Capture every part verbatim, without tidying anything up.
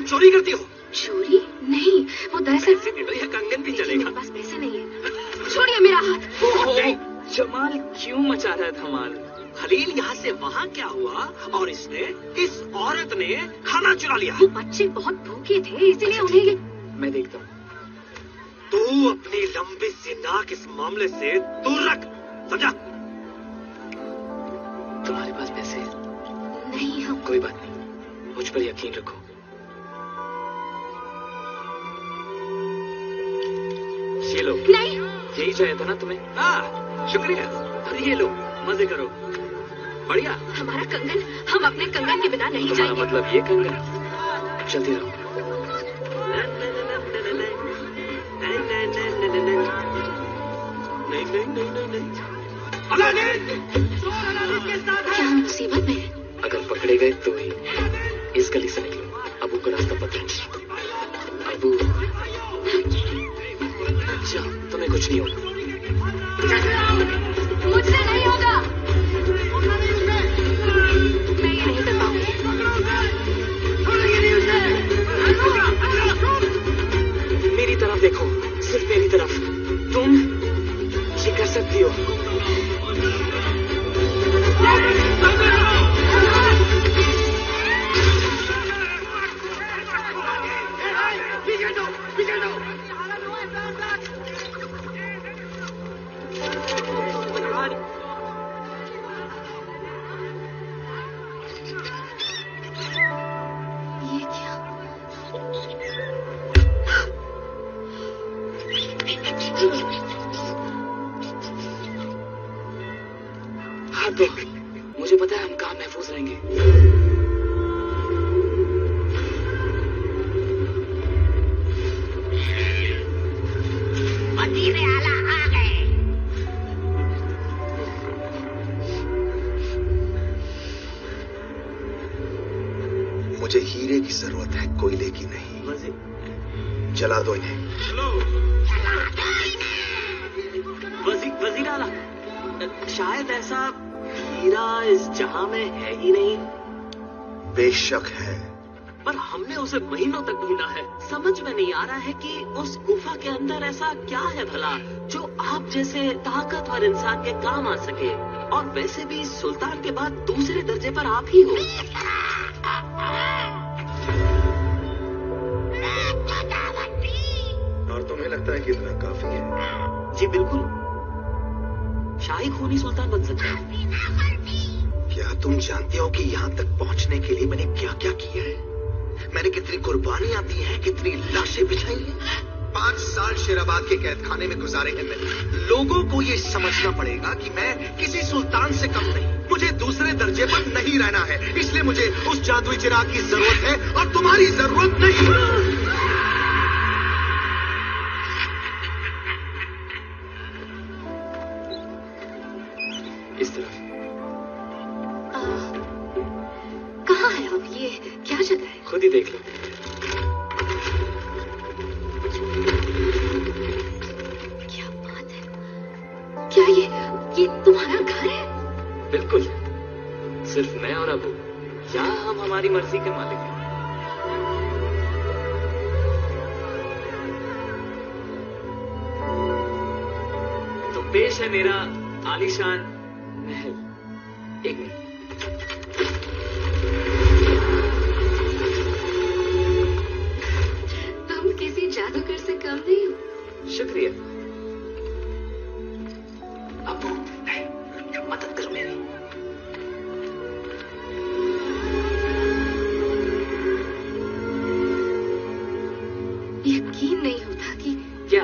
चोरी करती हो? चोरी नहीं, वो दरअसल पैसे दे दो या कंगन भी चलेगा। मेरे पास पैसे नहीं है। छोड़िए मेरा हाथ। ओह, जमाल क्यों मचा रहा है धमाल? खलील यहाँ से वहाँ क्या हुआ और इसने इस औरत ने खाना चुरा लिया। वो बच्चे बहुत भूखे थे इसीलिए उन्हें। मैं देखता हूँ। तू अपनी लंबी सी नाक इस मामले से दूर रख, समझा? तुम्हारे पास पैसे नहीं? हम कोई बात नहीं, मुझ पर यकीन रखो। ये लो। नहीं, यही चाहिए था ना तुम्हें? हाँ, शुक्रिया। अरे ये लो, मजे करो। बढ़िया। हमारा कंगन, हम अपने कंगन के बिना नहीं जाएंगे। मतलब ये कंगन? चलती रहो। नहीं नहीं नहीं नहीं नहीं। अलादीन! अलादीन के साथ है। क्या हम मुसीबत में हैं? अगर पकड़े गए तो ही इस गली से निकलो। अबू का रास्ता पता है। अबू, जाओ, तुम्हें कुछ नहीं होगा। मुझसे नहीं होगा। मैं ये नहीं कर पाऊंगी। मेरी तरफ देखो, सिर्फ मेरी तरफ। तुम ये कर सकती हो। ये क्या? हाँ तो मुझे पता है हम कहाँ महफूज रहेंगे। वजीर आला आ गए। मुझे हीरे की जरूरत है, कोयले की नहीं। जला दो इन्हें। वजी, वजीर आला, शायद ऐसा हीरा इस जहां में है ही नहीं। बेशक है, पर हमने उसे महीनों तक ढूंढा है। समझ में नहीं आ रहा है कि उस गुफा के अंदर ऐसा क्या है भला जो आप जैसे ताकतवर इंसान के काम आ सके। और वैसे भी सुल्तान के बाद दूसरे दर्जे पर आप ही हो। और तुम्हें लगता है कि इतना काफी है? जी बिल्कुल, शाही खूनी सुल्तान बन सकता है। क्या तुम जानते हो कि यहाँ तक पहुँचने के लिए मैंने क्या क्या किया है? मैंने कितनी कुर्बानियां दी हैं, कितनी लाशें बिछाई हैं। पांच साल शेराबाद के कैद खाने में गुजारे हैं मैंने। लोगों को ये समझना पड़ेगा कि मैं किसी सुल्तान से कम नहीं, मुझे दूसरे दर्जे पर नहीं रहना है। इसलिए मुझे उस जादुई चिराग की जरूरत है और तुम्हारी जरूरत नहीं। इस तरफ। कहाँ है अब? ये क्या जगह है? खुद ही देख लो। क्या बात है? क्या ये ये तुम्हारा घर है? बिल्कुल, सिर्फ मैं और अबू। यहाँ हम हमारी मर्जी के मालिक हैं। तो पेश है मेरा आलीशान महल। एक मिनट। तुम किसी जादूगर से कम नहीं हो। शुक्रिया। अबू, मदद करो मेरी। यकीन नहीं होता कि क्या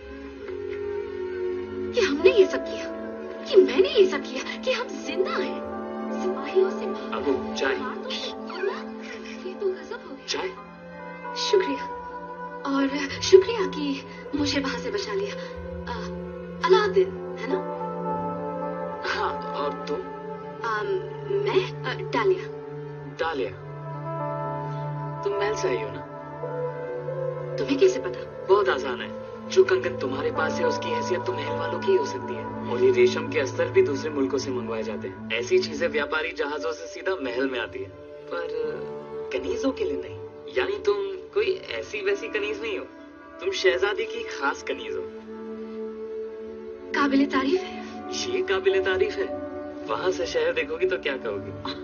कि हमने ये सब किया, कि मैंने ये सब किया, कि हम जिंदा हैं। सिपाहियों से अबू, चाय। ये तो गजब हो गया। चाय। शुक्रिया, और शुक्रिया कि मुझे वहां से बचा लिया। आ, अलादीन है ना? हाँ, और तुम? आ, मैं आ, डालिया। डालिया, तुम महल से आई हो ना? तुम्हें कैसे पता? बहुत आसान है। जो कंगन तुम्हारे पास है उसकी हैसियत तो महल वालों की हो सकती है, और ये रेशम के अस्तर भी दूसरे मुल्कों से मंगवाए जाते हैं। ऐसी चीजें व्यापारी जहाजों से सीधा महल में आती है, पर कनीजों के लिए नहीं। यानी तुम कोई ऐसी वैसी कनीज नहीं हो, तुम शहजादी की खास कनीज हो। काबिले तारीफ है। ये काबिले तारीफ है? वहां से शहर देखोगी तो क्या कहोगी?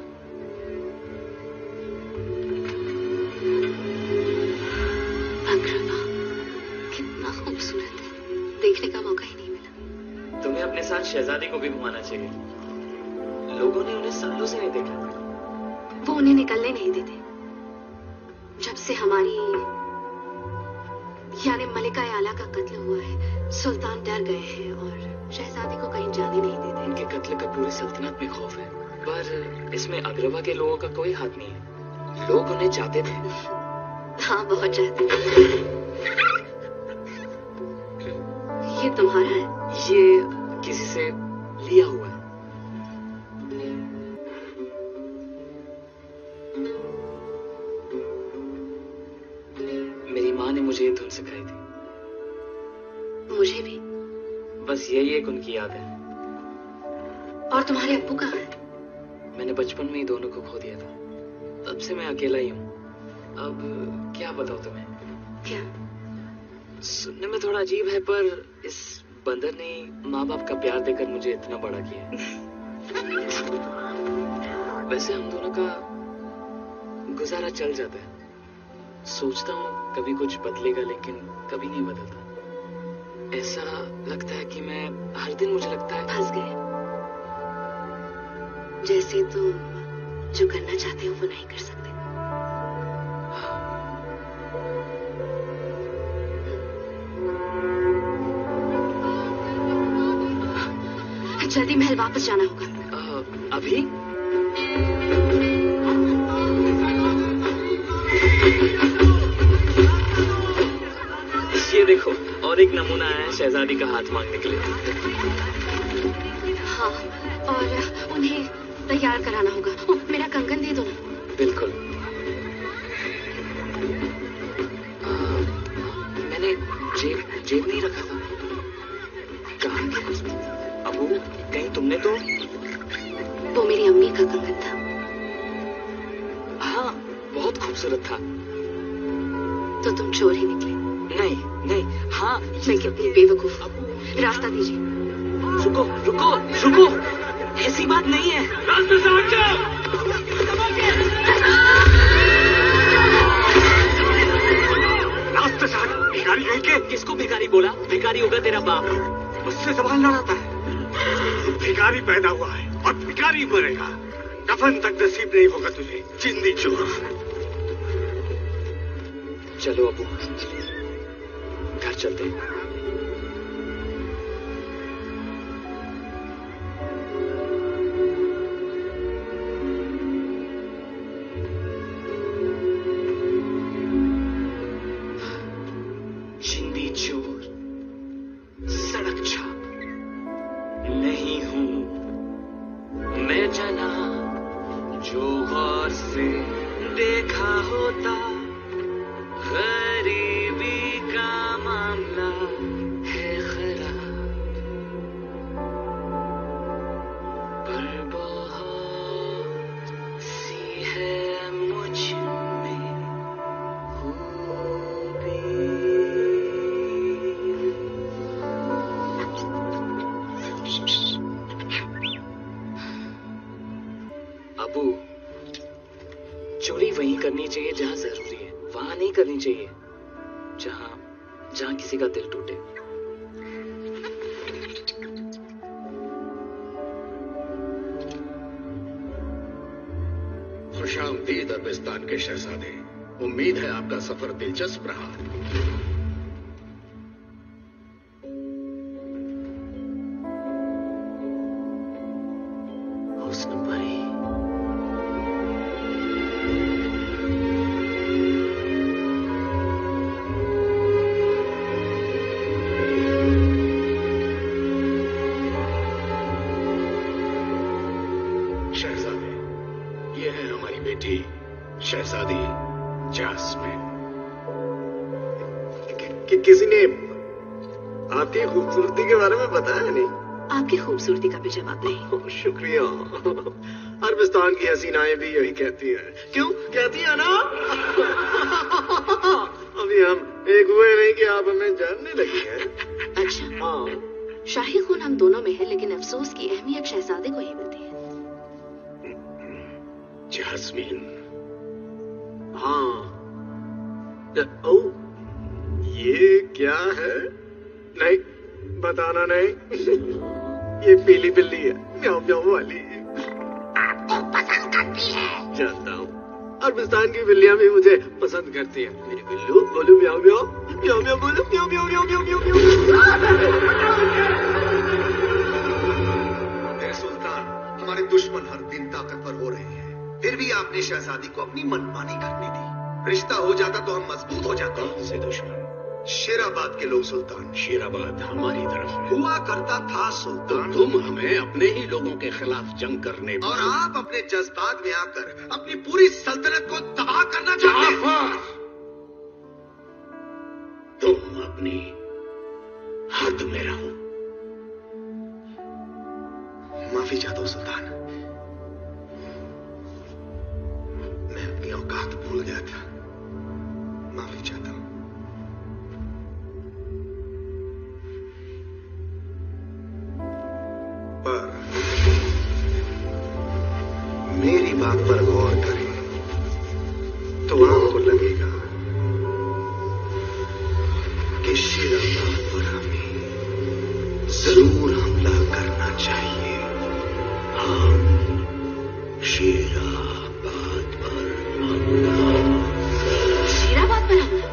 कितना खूबसूरत है, देखने का मौका ही नहीं मिला। तुम्हें अपने साथ शहजादी को भी घुमाना चाहिए, लोगों ने उन्हें सालों से नहीं देखा। वो उन्हें निकलने नहीं देते। जब से हमारी यानी मलिका आला का कत्ल हुआ है, सुल्तान डर गए हैं और शहजादी को कहीं जाने नहीं देते। उनके कत्ल का पूरी सल्तनत में खौफ है, पर इसमें अग्रवा के लोगों का कोई हाथ नहीं है। लोग उन्हें चाहते थे। हाँ, बहुत चाहते थे। ये तुम्हारा है? ये किसी से लिया हुआ है। मेरी माँ ने मुझे ये धुन सिखाई थी। मुझे भी। बस यही एक उनकी याद है। और तुम्हारे अब्बू कहाँ हैं? मैंने बचपन में ही दोनों को खो दिया था, तब से मैं अकेला ही हूँ। अब क्या बताऊँ तुम्हें? क्या? सुनने में थोड़ा अजीब है, पर इस बंदर ने माँ बाप का प्यार देकर मुझे इतना बड़ा किया। वैसे हम दोनों का गुजारा चल जाता है। सोचता हूँ कभी कुछ बदलेगा, लेकिन कभी नहीं बदलता। ऐसा लगता है कि मैं हर दिन, मुझे लगता है फंस गए। जैसे तुम जो करना चाहते हो वो नहीं कर सकते। जल्दी महल वापस जाना होगा। आ, अभी? ये देखो, और एक नमूना है शहजादी का हाथ मांगने के लिए। हाँ, और उन्हें तैयार कराना होगा। ओ, मेरा कंगन दे दो ना। बिल्कुल। आ, मैंने जेब जेब नहीं रखा था। कहाँ गया? अबू, कहीं तुमने तो? वो मेरी अम्मी का कंगन था। हाँ, बहुत खूबसूरत था। तो तुम चोर ही निकले? नहीं नहीं, हाँ। मैं कितनी बेवकूफ। रास्ता दीजिए। रुको रुको रुको, ऐसी बात नहीं है। रास्ते से हट जाओ। रास्ते से हट। भिखारी कहीं के? किसको भिखारी बोला? भिखारी होगा तेरा बाप। मुझसे सवाल लड़ाता है। भिखारी पैदा हुआ है और भिखारी मरेगा। कफन तक नसीब नहीं होगा तुझे, जिंदी चोर। चलो अबू, घर चलते हैं। जिंदी चोर, सड़क छाप नहीं हूं मैं जना, जो गौर से देखा होता। गरीबी का मामला है खराब, पर बहुत सी है मुझ में खूबी। अबू, चोरी वहीं करनी चाहिए जहां जरूरी है, वहां नहीं करनी चाहिए जहां जहां किसी का दिल टूटे। खुशामदीद अरबिस्तान के शहजादे, उम्मीद है आपका सफर दिलचस्प रहा। हुस्न परी, शहजादे, ये है हमारी बेटी शहजादी जास्मिन। कि, कि, किसी ने आपकी खूबसूरती के बारे में बताया नहीं? आपकी खूबसूरती का भी जवाब नहीं। शुक्रिया। अरबिस्तान की हसीनाएं भी यही कहती हैं। क्यों कहती है ना? भी हम एक हुए नहीं कि आप हमें जानने लगी हैं। अच्छा, हाँ, शाही खून हम दोनों में है, लेकिन अफसोस की अहमियत शहजादे को ही मिलती है। जैस्मीन। हाँ। ओ, ये क्या है? नहीं, बताना नहीं। ये पीली बिल्ली है, म्याऊ म्याऊ वाली। आपको पसंद करती है। जानता हूँ, अरबिस्तान की बिल्लियाँ भी मुझे पसंद करती हैं। मेरी बिल्लू बोलो म्याऊ म्याऊ, म्याऊ म्याऊ बोलो, म्याऊ म्याऊ म्याऊ म्याऊ म्याऊ म्याऊ। मेरे सुल्तान, हमारे दुश्मन हर दिन ताकतवर हो रहे हैं, फिर भी आपने शहजादी को अपनी मनमानी करने दी। रिश्ता हो जाता तो हम मजबूत हो जाते। कौन से दुश्मन? शेराबाद के लोग सुल्तान। शेराबाद हमारी तरफ है। हुआ करता था तो सुल्तान। तुम हमें अपने ही लोगों के खिलाफ जंग करने और आप अपने जज्बात में आकर अपनी पूरी सल्तनत को तबाह करना चाहते हैं। जाफर, तुम अपनी हद में रहो। माफी चाहता हूं सुल्तान, मैं अपनी औकात भूल गया था। माफी चाहता हूं। पर मेरी बात पर गौर करें तो आपको लगेगा कि शेराबाद पर हमें जरूर हमला करना चाहिए। हम शेराबाद पर हमला। शेराबाद पर हमला?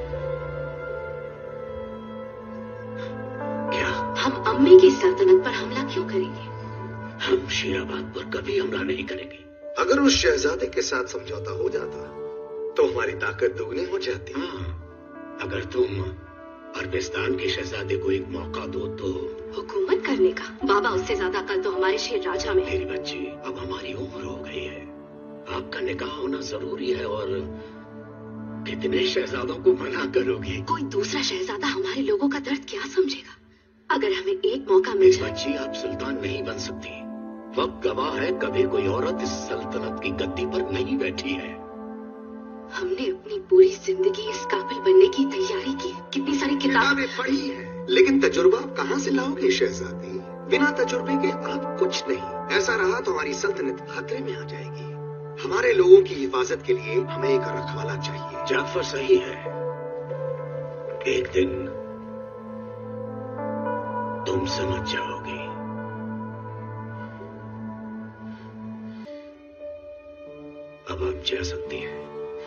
क्या हम अम्मी की सल्तनत पर हमला क्यों करेंगे? हम शेराबाद पर कभी हमला नहीं करेंगे। अगर उस शहजादे के साथ समझौता हो जाता तो हमारी ताकत दुगनी हो जाती। हाँ, अगर तुम अरबिस्तान के शहजादे को एक मौका दो तो। हुकूमत करने का? बाबा, उससे ज्यादा अकल तो हमारे शेर राजा में है। मेरी बच्ची, अब हमारी उम्र हो गई है, आपका निकाह होना जरूरी है। और कितने शहजादों को मना करोगी? कोई दूसरा शहजादा हमारे लोगों का दर्द क्या समझेगा? अगर हमें एक मौका मिल मेरी जाए। बच्ची, आप सुल्तान नहीं बन सकती। वक्त गवाह है, कभी कोई औरत इस सल्तनत की गद्दी पर नहीं बैठी है। हमने अपनी पूरी जिंदगी इस काबिल बनने की तैयारी की। कितनी सारी किताबें किताबें पढ़ी है, लेकिन तजुर्बा आप कहां से लाओगे शहजादी? बिना तजुर्बे के आप कुछ नहीं। ऐसा रहा तो हमारी सल्तनत खतरे में आ जाएगी। हमारे लोगों की हिफाजत के लिए हमें एक रखवाला चाहिए। जाफर सही है, एक दिन तुम समझ जाओगी। अब आप जा सकती हैं।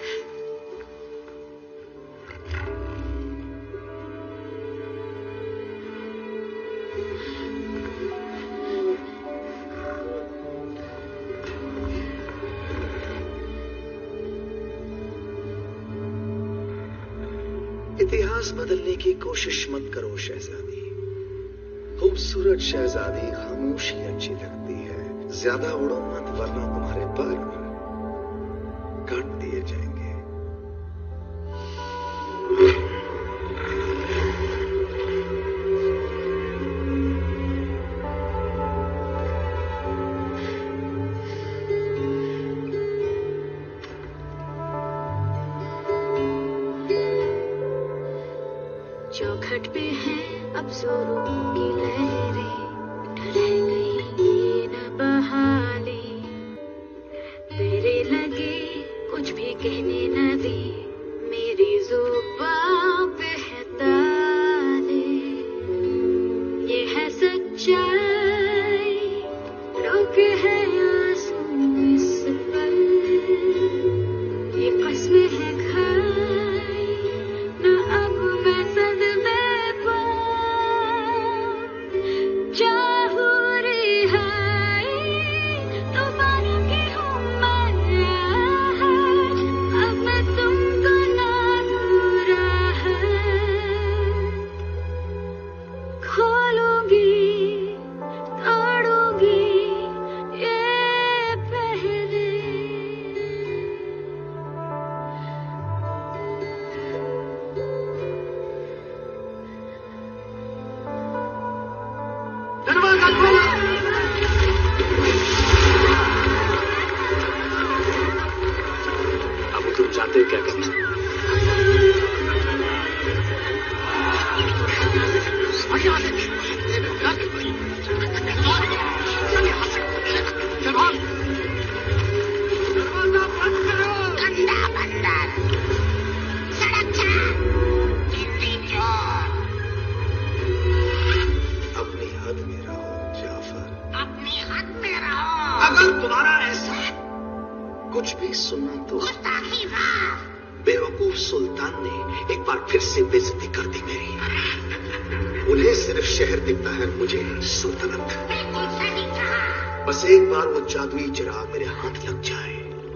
इतिहास बदलने की कोशिश मत करो शहजादी। खूबसूरत शहजादी खामोशी अच्छी लगती है। ज्यादा उड़ो मत, वरना तुम्हारे पर काट दिए जाएंगे। चौखट पे है अब जोरों की लहरें, ढल गई न बहाली। तेरे लगे कुछ भी कहने न दे, मेरी जुबान पे है ताले। ये है सच्चाई, रोक है आंसू इस पल। ये कसम है खाई न अब मैं सदमे पाऊं। चाहूं रिहाई, तूफानों की हूँ मैं आहट। अब मैं तुमको ना दूँ राहत। खोलूंगी, तोड़ूंगी ये पहरे। दरवाजा खोलो। अब तुम चाहते हो क्या करना? कुछ भी सुना तो गुस्ताखी माफ। बेवकूफ सुल्तान ने एक बार फिर से बेइज्जती कर दी मेरी। उन्हें सिर्फ शहर दिखता है, मुझे सुल्तनत। बिल्कुल सही कहा। बस एक बार वो जादुई चिराग मेरे हाथ लग जाए,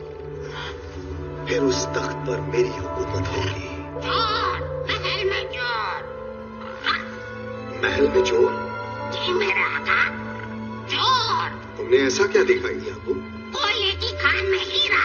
फिर उस तख्त पर मेरी हुकूमत होगी। चोर, महल में चोर। महल में चोर? जी मेरा आका, चोर। तुमने ऐसा क्या देखा याकूब? कोयले की खान में हीरा।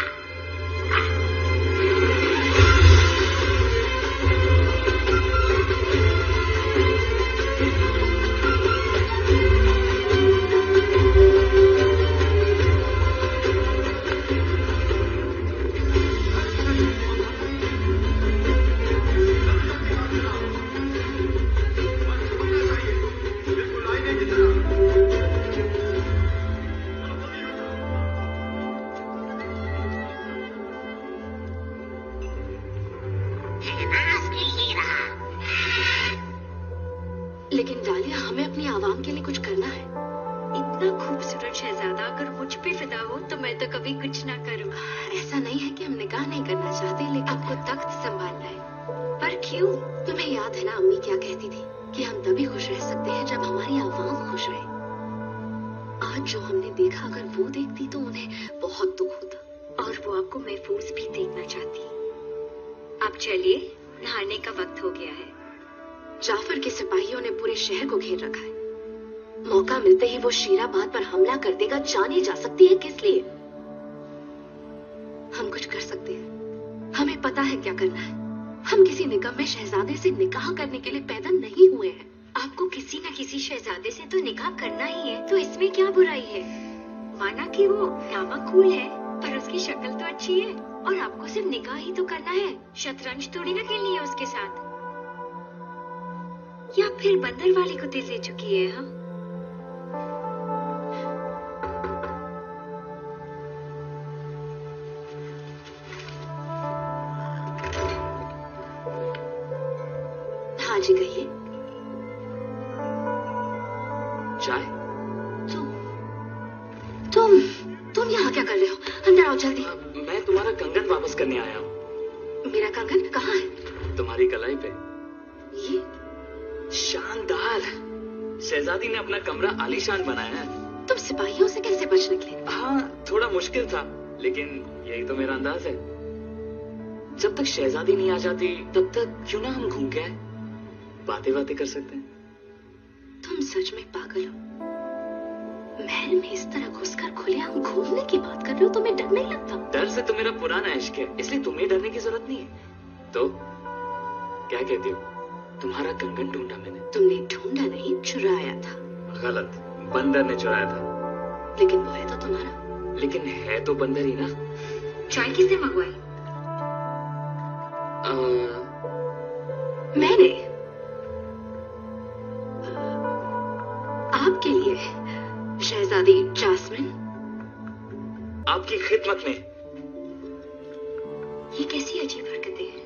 लेकिन डालिया, हमें अपनी आवाम के लिए कुछ करना है। इतना खूबसूरत शहजादा अगर मुझ पे फिदा हो तो मैं तो कभी कुछ ना करूं। ऐसा नहीं है कि हम निकाह नहीं करना चाहते, लेकिन आपको तख्त संभालना है। पर क्यों? तुम्हें याद है ना अम्मी क्या कहती थी कि हम तभी खुश रह सकते हैं जब हमारी आवाम खुश रहे। आज जो हमने देखा, अगर वो देखती तो उन्हें बहुत दुख होता। और वो आपको महफूज भी देखना चाहती। अब चलिए, नहाने का वक्त हो गया है। जाफर के सिपाहियों ने पूरे शहर को घेर रखा है। मौका मिलते ही वो शीराबाद पर हमला कर देगा। जाने जा सकती है किस लिए? हम कुछ कर सकते हैं। हमें पता है क्या करना है। हम किसी निकम्मे शहजादे से निकाह करने के लिए पैदा नहीं हुए हैं। आपको किसी न किसी शहजादे से तो निकाह करना ही है, तो इसमें क्या बुराई है? माना कि वो नामकूल है, पर उसकी शक्ल तो अच्छी है। और आपको सिर्फ निकाह ही तो करना है, शतरंज थोड़ी ना खेलनी है उसके साथ। या फिर बंदर वाले कुत्ते से चुकी है? हम हाँ जी, कहिए। चाय? तुम तुम तुम यहाँ क्या कर रहे हो? अंदर आओ जल्दी। आ, मैं तुम्हारा कंगन वापस करने आया हूँ। मेरा कंगन कहाँ है? तुम्हारी कलाई पे। ये शानदार। शहजादी ने अपना कमरा आलीशान बनाया है। तुम सिपाहियों से कैसे बच निकले? हाँ, थोड़ा मुश्किल था, लेकिन यही तो मेरा अंदाज है। जब तक शहजादी नहीं आ जाती तब तक क्यों ना हम घूम के आए, बातें बातें कर सकते हैं। तुम सच में पागल हो। महल में इस तरह घुसकर खुलेआम घूमने की बात कर रहे हो? तुम्हें डर नहीं लगता? डर से तो मेरा पुराना इश्क है, इसलिए तुम्हें डरने की जरूरत नहीं है। तो क्या कहती हो? तुम्हारा कंगन ढूंढा मैंने। तुमने ढूंढा नहीं, चुराया था। गलत, बंदर ने चुराया था। लेकिन वो है तो तुम्हारा। लेकिन है तो बंदर ही ना। चाय किसने मंगवाई? आ... मैंने आपके लिए, शहजादी जास्मिन। आपकी खिदमत में। ये कैसी अजीब हरकतें हैं?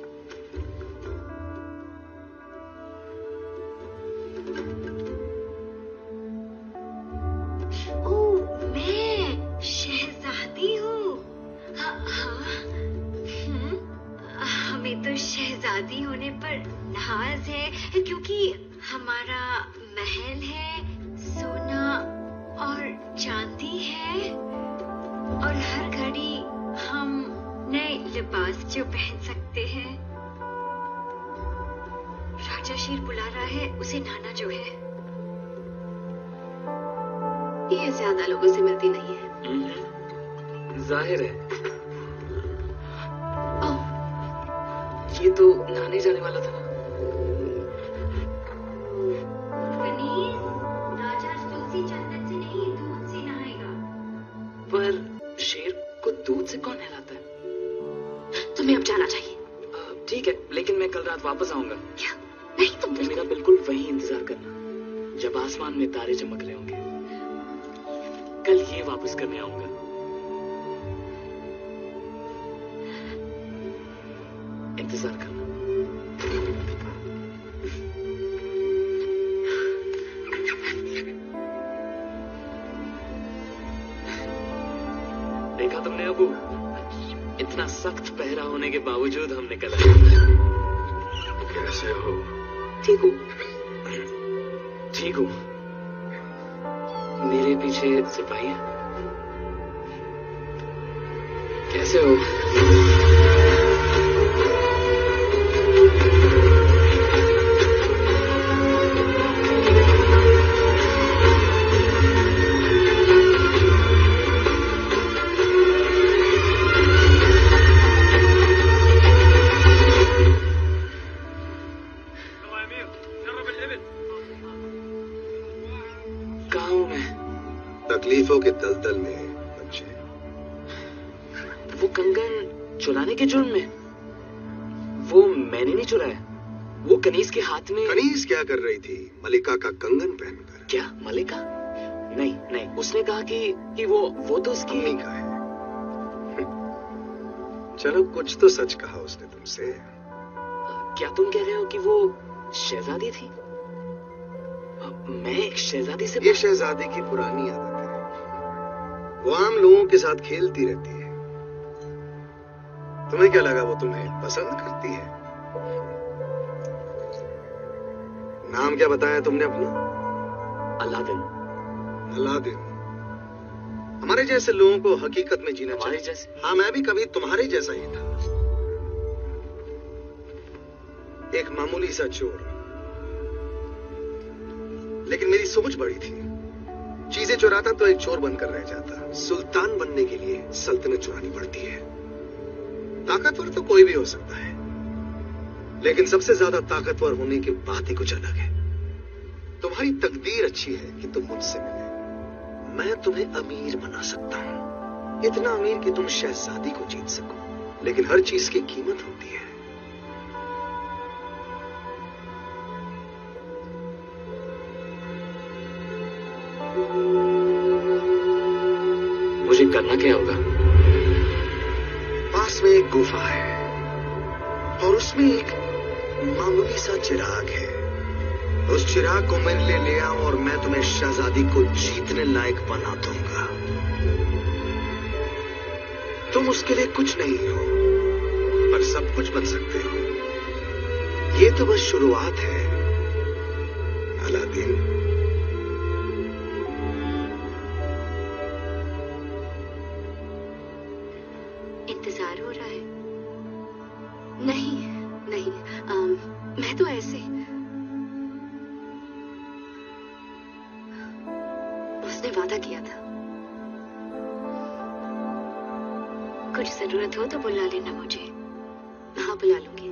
ओह, मैं शहजादी हूँ। हाँ, हाँ। हम्म, हमें तो शहजादी होने पर नाज है, क्योंकि हमारा महल है, सोना और चांदी है, और हर घड़ी हम नए लिबास जो पहन सकते हैं। राजा शेर बुला रहा है, उसे नहाना जो है। ये ज्यादा लोगों से मिलती नहीं है। जाहिर है। ओह, ये तो नहाने जाने वाला था ना। राजा तुलसी चंदन से नहीं, दूध से नहाएगा। पर शेर को दूध से कौन नहलाता है? तुम्हें अब जाना चाहिए। आ, ठीक है, लेकिन मैं कल रात वापस आऊंगा। क्या? नहीं, तुम तो मेरा बिल्कुल वही इंतजार करना, जब आसमान में तारे चमक रहे होंगे। कल ये वापस करने आऊंगा। इंतजार करना। देखा तुमने अबू, इतना सख्त पहरा होने के बावजूद हम निकल आए। कैसे हो? ठीक हूँ, ठीक हूँ। मेरे पीछे सिपाही है। कैसे हो? तकलीफों के दलदल में बच्चे। वो कंगन चुराने के जुर्म में? वो मैंने नहीं चुराया, वो कनीज के हाथ में। कनीज क्या कर रही थी मलिका का कंगन पहनकर? क्या मलिका? नहीं नहीं, उसने कहा कि कि वो वो तो उसकी अम्मी का है। चलो कुछ तो सच कहा उसने तुमसे। क्या तुम कह रहे हो कि वो शहजादी थी? मैं एक शहजादी से? ये शहजादी की पुरानी आदत है, वो आम लोगों के साथ खेलती रहती है। तुम्हें क्या लगा वो तुम्हें पसंद करती है? नाम क्या बताया तुमने अपना? अल्लादिन। अल्लादिन। हमारे जैसे लोगों को हकीकत में जीना हमारे चाहिए। जैसे? हाँ, मैं भी कभी तुम्हारे जैसा ही था, एक मामूली सा चोर। लेकिन मेरी सोच बड़ी थी, चीजें चुराता तो एक चोर बनकर रह जाता। सुल्तान बनने के लिए सल्तनत चुरानी पड़ती है। ताकतवर तो कोई भी हो सकता है, लेकिन सबसे ज्यादा ताकतवर होने की बात ही कुछ अलग है। तुम्हारी तकदीर अच्छी है कि तुम मुझसे मिले। मैं तुम्हें अमीर बना सकता हूं, इतना अमीर कि तुम शहजादी को जीत सको। लेकिन हर चीज की कीमत होती है। मुझे करना क्या होगा? पास में एक गुफा है और उसमें एक मामूली सा चिराग है। उस चिराग को मेरे लिए ले आओ और मैं तुम्हें शहजादी को जीतने लायक बना दूंगा। तुम उसके लिए कुछ नहीं हो, पर सब कुछ बन सकते हो। ये तो बस शुरुआत है अलादीन। इंतजार हो रहा है? नहीं नहीं, आम, मैं तो ऐसे। उसने वादा किया था। कुछ जरूरत हो तो बुला लेना मुझे। हाँ, बुला लूंगी।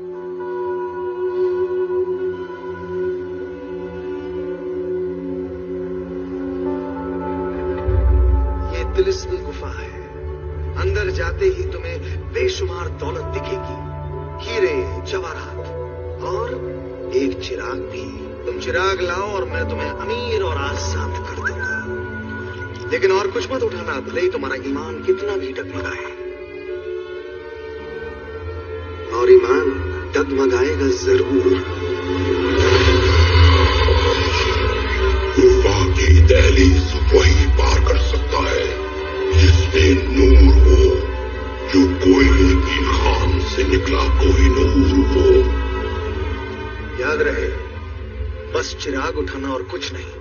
ये तिलिस्मी गुफा है। अंदर जाते ही तुम्हें बेशुमार दौलत दिखेगी, हीरे जवाहरात और एक चिराग भी। तुम चिराग लाओ और मैं तुम्हें अमीर और आजाद कर दूंगा। लेकिन और कुछ मत उठाना, भले ही तुम्हारा ईमान कितना भी डगमगाए। और ईमान डगमगाएगा जरूर। गुफा की दहलीज वही पार कर सकता है जिसमें नूर हो, जो कोयले की खान से निकला कोई नूर हो। याद रहे, बस चिराग उठाना और कुछ नहीं।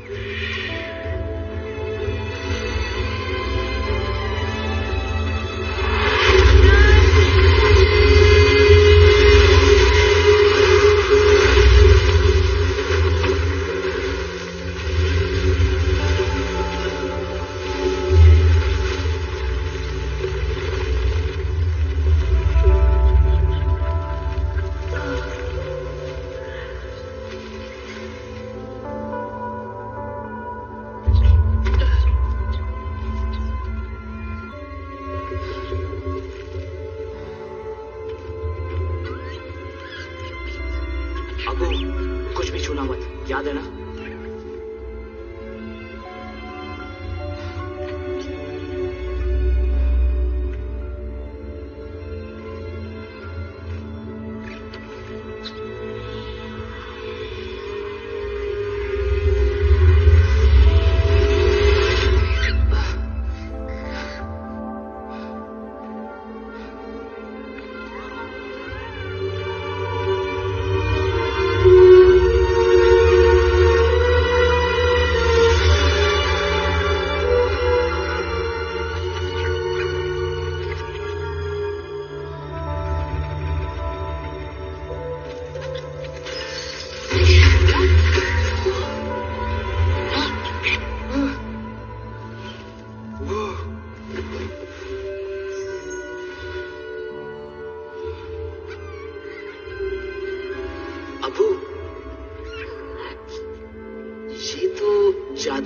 अबू, कुछ भी छूना मत, याद है ना?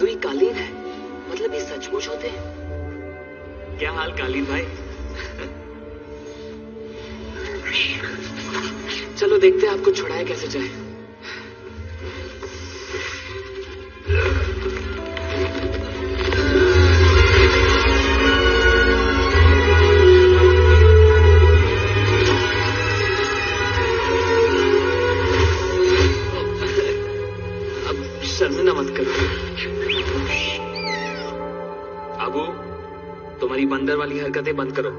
तो ये कालीन है, मतलब ये सचमुच होते हैं? क्या हाल कालीन भाई? चलो देखते हैं आपको छुड़ाया कैसे जाए। शर्मिंदा मत करो। अबू, तुम्हारी बंदर वाली हरकतें बंद करो।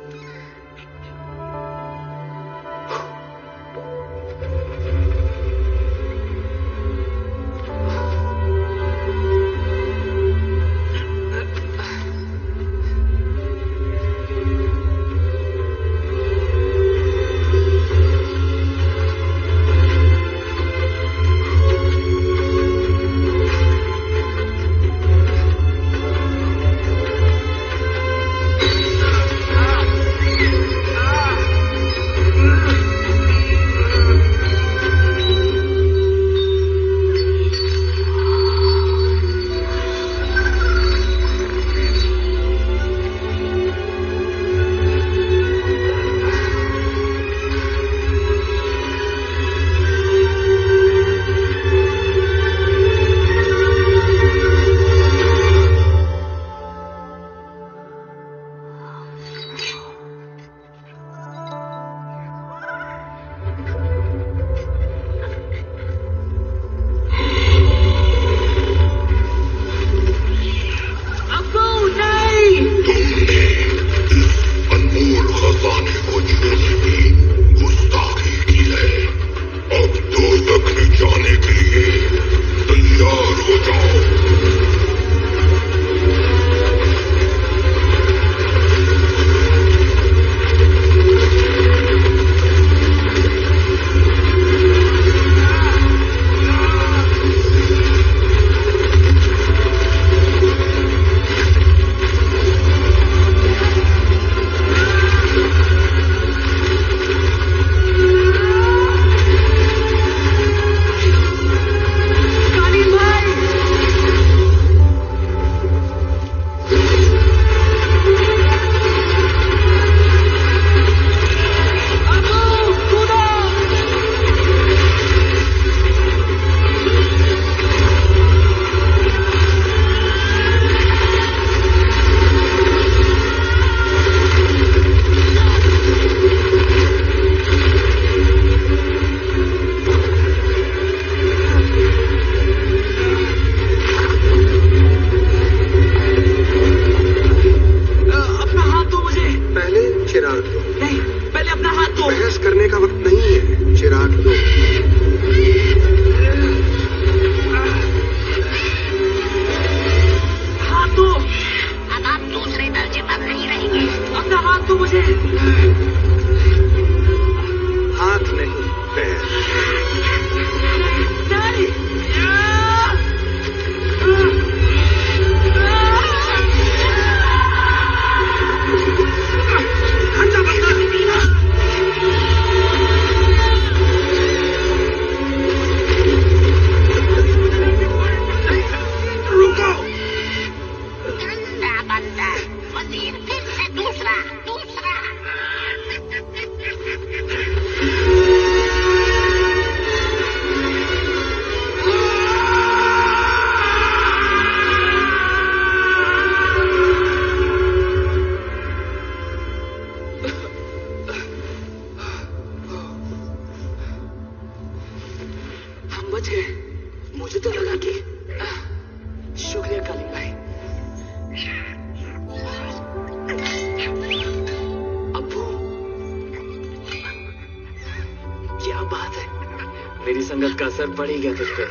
संगत का असर पड़ ही गया तुझ पे।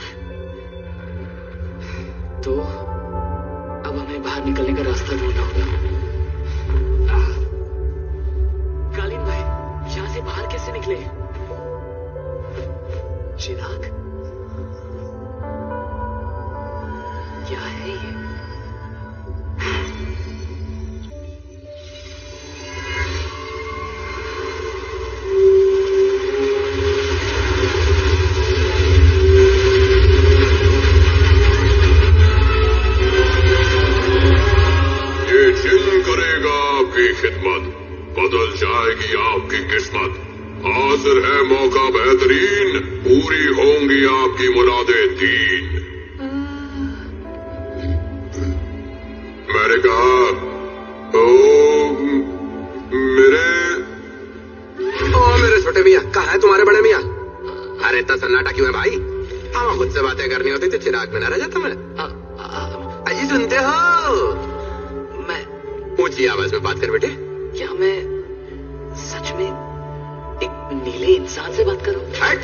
तो अब हमें बाहर निकलने का रास्ता ढूंढना होगा। कालीन भाई, यहां से बाहर कैसे निकले? चिराग, क्या है ये? आपकी खिदमत, बदल जाएगी आपकी किस्मत। हाजिर है मौका बेहतरीन, पूरी होंगी आपकी मुरादें तीन। मैंने कहा ओ मेरे ओ मेरे छोटे मियाँ, कहाँ है तुम्हारे बड़े मियाँ? अरे इतना सन्नाटा क्यों है भाई? हाँ, खुद से बातें करनी होती तो चिराग में न रह जाता मैं। अजी सुनते हो? मैं ऊंची आवाज में बात कर बेटे। क्या मैं सच में एक नीले इंसान से बात करूं? हट!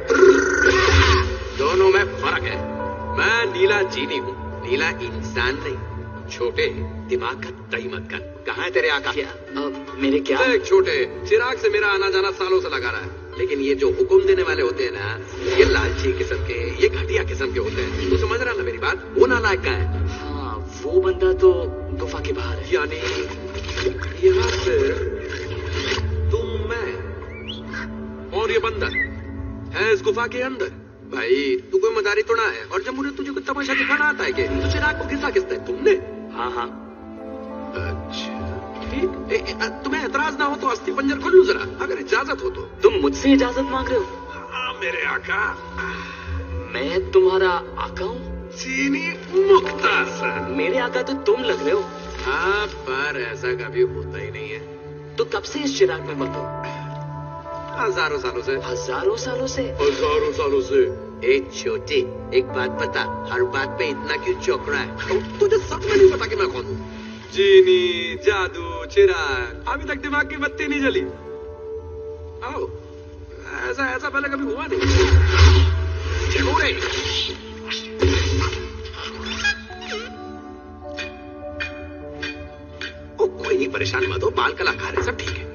दोनों में फर्क है। मैं नीला चीनी हूँ, नीला इंसान नहीं। छोटे, दिमाग का दही मत कर। कहाँ है तेरे आका? क्या अब मेरे क्या? देख छोटे, चिराग से मेरा आना जाना सालों से लगा रहा है, लेकिन ये जो हुक्म देने वाले होते हैं ना, ये लालची किस्म के, ये घटिया किस्म के होते हैं। तू समझ रहा ना मेरी बात? वो नालायक का है। हाँ, वो बंदा तो गुफा के बाहर है। यानी यहाँ से तुम, मैं और ये बंदर है इस गुफा के अंदर। भाई तू कोई मदारी तो ना है, और जब मुझे तुझे कोई तमाशा दिखाना आता है कि तो चिराग को घिसा किसने? तुमने? हाँ हाँ। अच्छा ठीक। ए, ए, तुम्हें एतराज ना हो तो अस्थि पंजर खोल लूं जरा, अगर इजाजत हो तो। तुम मुझसे इजाजत मांग रहे हो? हाँ मेरे आका। मैं तुम्हारा आका हूँ? चीनी मुख्तासर। मेरे आका तो तुम लग रहे हो। हाँ, पर ऐसा कभी होता ही नहीं है। तो कब से इस चिराग में बंद हो? हजारों सालों से। हजारों सालों से? हजारों सालों से। ए छोटे, एक बात बता, हर बात पे इतना क्यों चौंक रहा है? तुझे सच में नहीं पता कि मैं कौन हूँ? जीनी, जादू, चिराग, अभी तक दिमाग की बत्ती नहीं जली। आओ, ऐसा ऐसा पहले कभी हुआ नहीं। चकोरे। ओ कोई नहीं, परेशान मत हो, बाल कलाकार है, सब ठीक है।